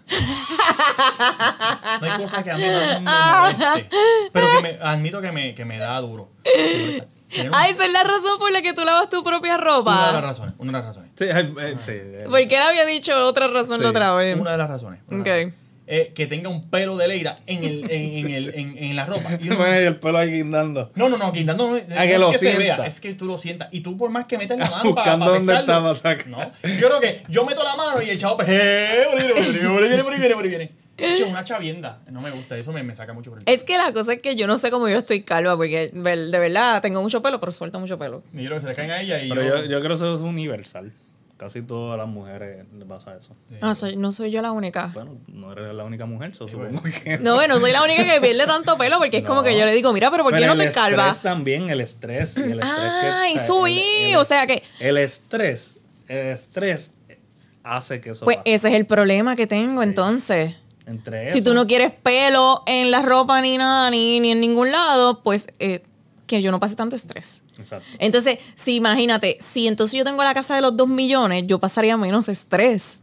No hay cosa que a mí no me moleste. Pero que me, admito que me, que me da duro. Tener un- Ah, esa es la razón por la que tú lavas tu propia Una de las ropa. razones. Una de las razones. Sí, ay, eh, sí, eh. ¿Por qué le había dicho otra razón Sí, la otra vez? Una de las razones. Una Ok. de las razones. Eh, que tenga un pelo de Leira en, el, en, en, el, en, en la ropa. Y uno- Bueno, y el pelo ahí guindando. no, no, no, quitando. No, no, A que es lo que se sienta. vea, es que tú lo sientas. Y tú, por más que metas la mano Buscando para, dónde está para sacar. No, yo creo que yo meto la mano y el chavo, pues, eh, por ahí viene, por ahí viene, por ahí viene, por ahí viene, por ahí viene. Che, una chavienda. No me gusta, eso me, me saca mucho por el Es que la cosa es que yo no sé cómo yo estoy calva, porque ver- de verdad tengo mucho pelo, pero suelto mucho pelo. Y yo creo que se le caen a ella y Pero yo. yo, yo creo que eso es universal. Casi todas las mujeres les pasa eso. Ah, soy- no soy yo la única. Bueno, no eres la única mujer, so Sí, supongo bueno. que. No, bueno, soy la única que pierde tanto pelo, porque es como No. que yo le digo, mira, pero ¿por qué Pero no el estoy calva? estrés también, el estrés. Y el estrés Ah, que, y o sea, subí, el- el- o sea que, El estrés, el estrés hace que eso pues pase. ese es el problema que tengo Sí. entonces. Entre Si eso, tú no quieres pelo en la ropa ni nada, ni, ni en ningún lado, pues eh, que yo no pase tanto estrés. Exacto. Entonces, si imagínate, si entonces yo tengo la casa de los dos millones, yo pasaría menos estrés.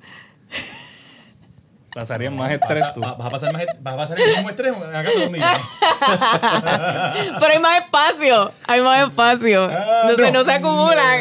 Pasarías más estrés Vas a, tú. vas a pasar más, vas a pasar el mismo estrés en la casa de dos millones. Pero hay más espacio, hay más espacio. Ah, Entonces no. no se acumulan.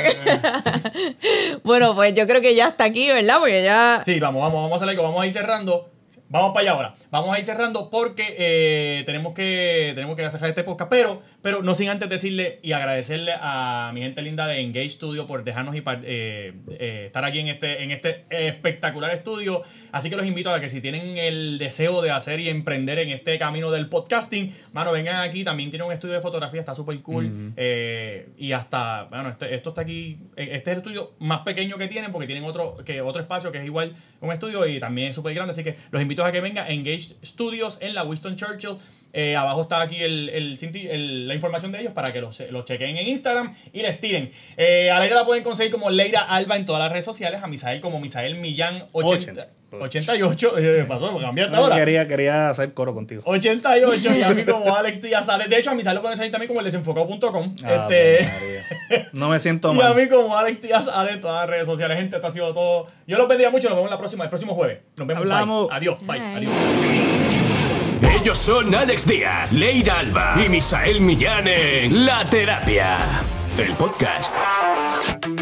Bueno, pues yo creo que ya está aquí, ¿verdad? Porque ya... Sí, vamos, vamos, vamos a hacer algo. Vamos a ir cerrando. Vamos para allá ahora. Vamos a ir cerrando porque eh, tenemos que tenemos que sacar este podcast. Pero, pero no sin antes decirle y agradecerle a mi gente linda de Engage Studio por dejarnos y par- eh, eh, estar aquí en este, en este espectacular estudio. Así que los invito a que si tienen el deseo de hacer y emprender en este camino del podcasting, mano, vengan aquí. También tienen un estudio de fotografía, está súper cool. Ujú. Eh, y hasta, bueno, este, esto está aquí. Este es el estudio más pequeño que tienen porque tienen otro, que otro espacio que es igual un estudio y también es súper grande. Así que los invito a que vengan a Engage Studios en la Winston Churchill. Eh, abajo está aquí el, el, el, la información de ellos para que los, los chequen en Instagram y les tiren. Eh, a Leira la pueden conseguir como Leira Alba en todas las redes sociales. A Misael como Misael Millán ochenta, ochenta y ocho. ¿Qué pasó? ¿Cambiaste no, ahora? Quería, quería hacer coro contigo. ochenta y ocho y a mí como Alex Díaz Ade. De hecho, a Misael lo pueden seguir también como el desenfocado punto com. Ah, este... No me siento y mal. Y a mí como Alex Díaz Ade en todas las redes sociales. Gente, esto ha sido todo. Yo los pedía mucho. Nos vemos la próxima, el próximo jueves. Nos vemos. Hablamos. Bye. Adiós. Bye. Bye. Adiós. Ellos son Alex Díaz, Leira Alba y Misael Millán en La Terapia, el podcast.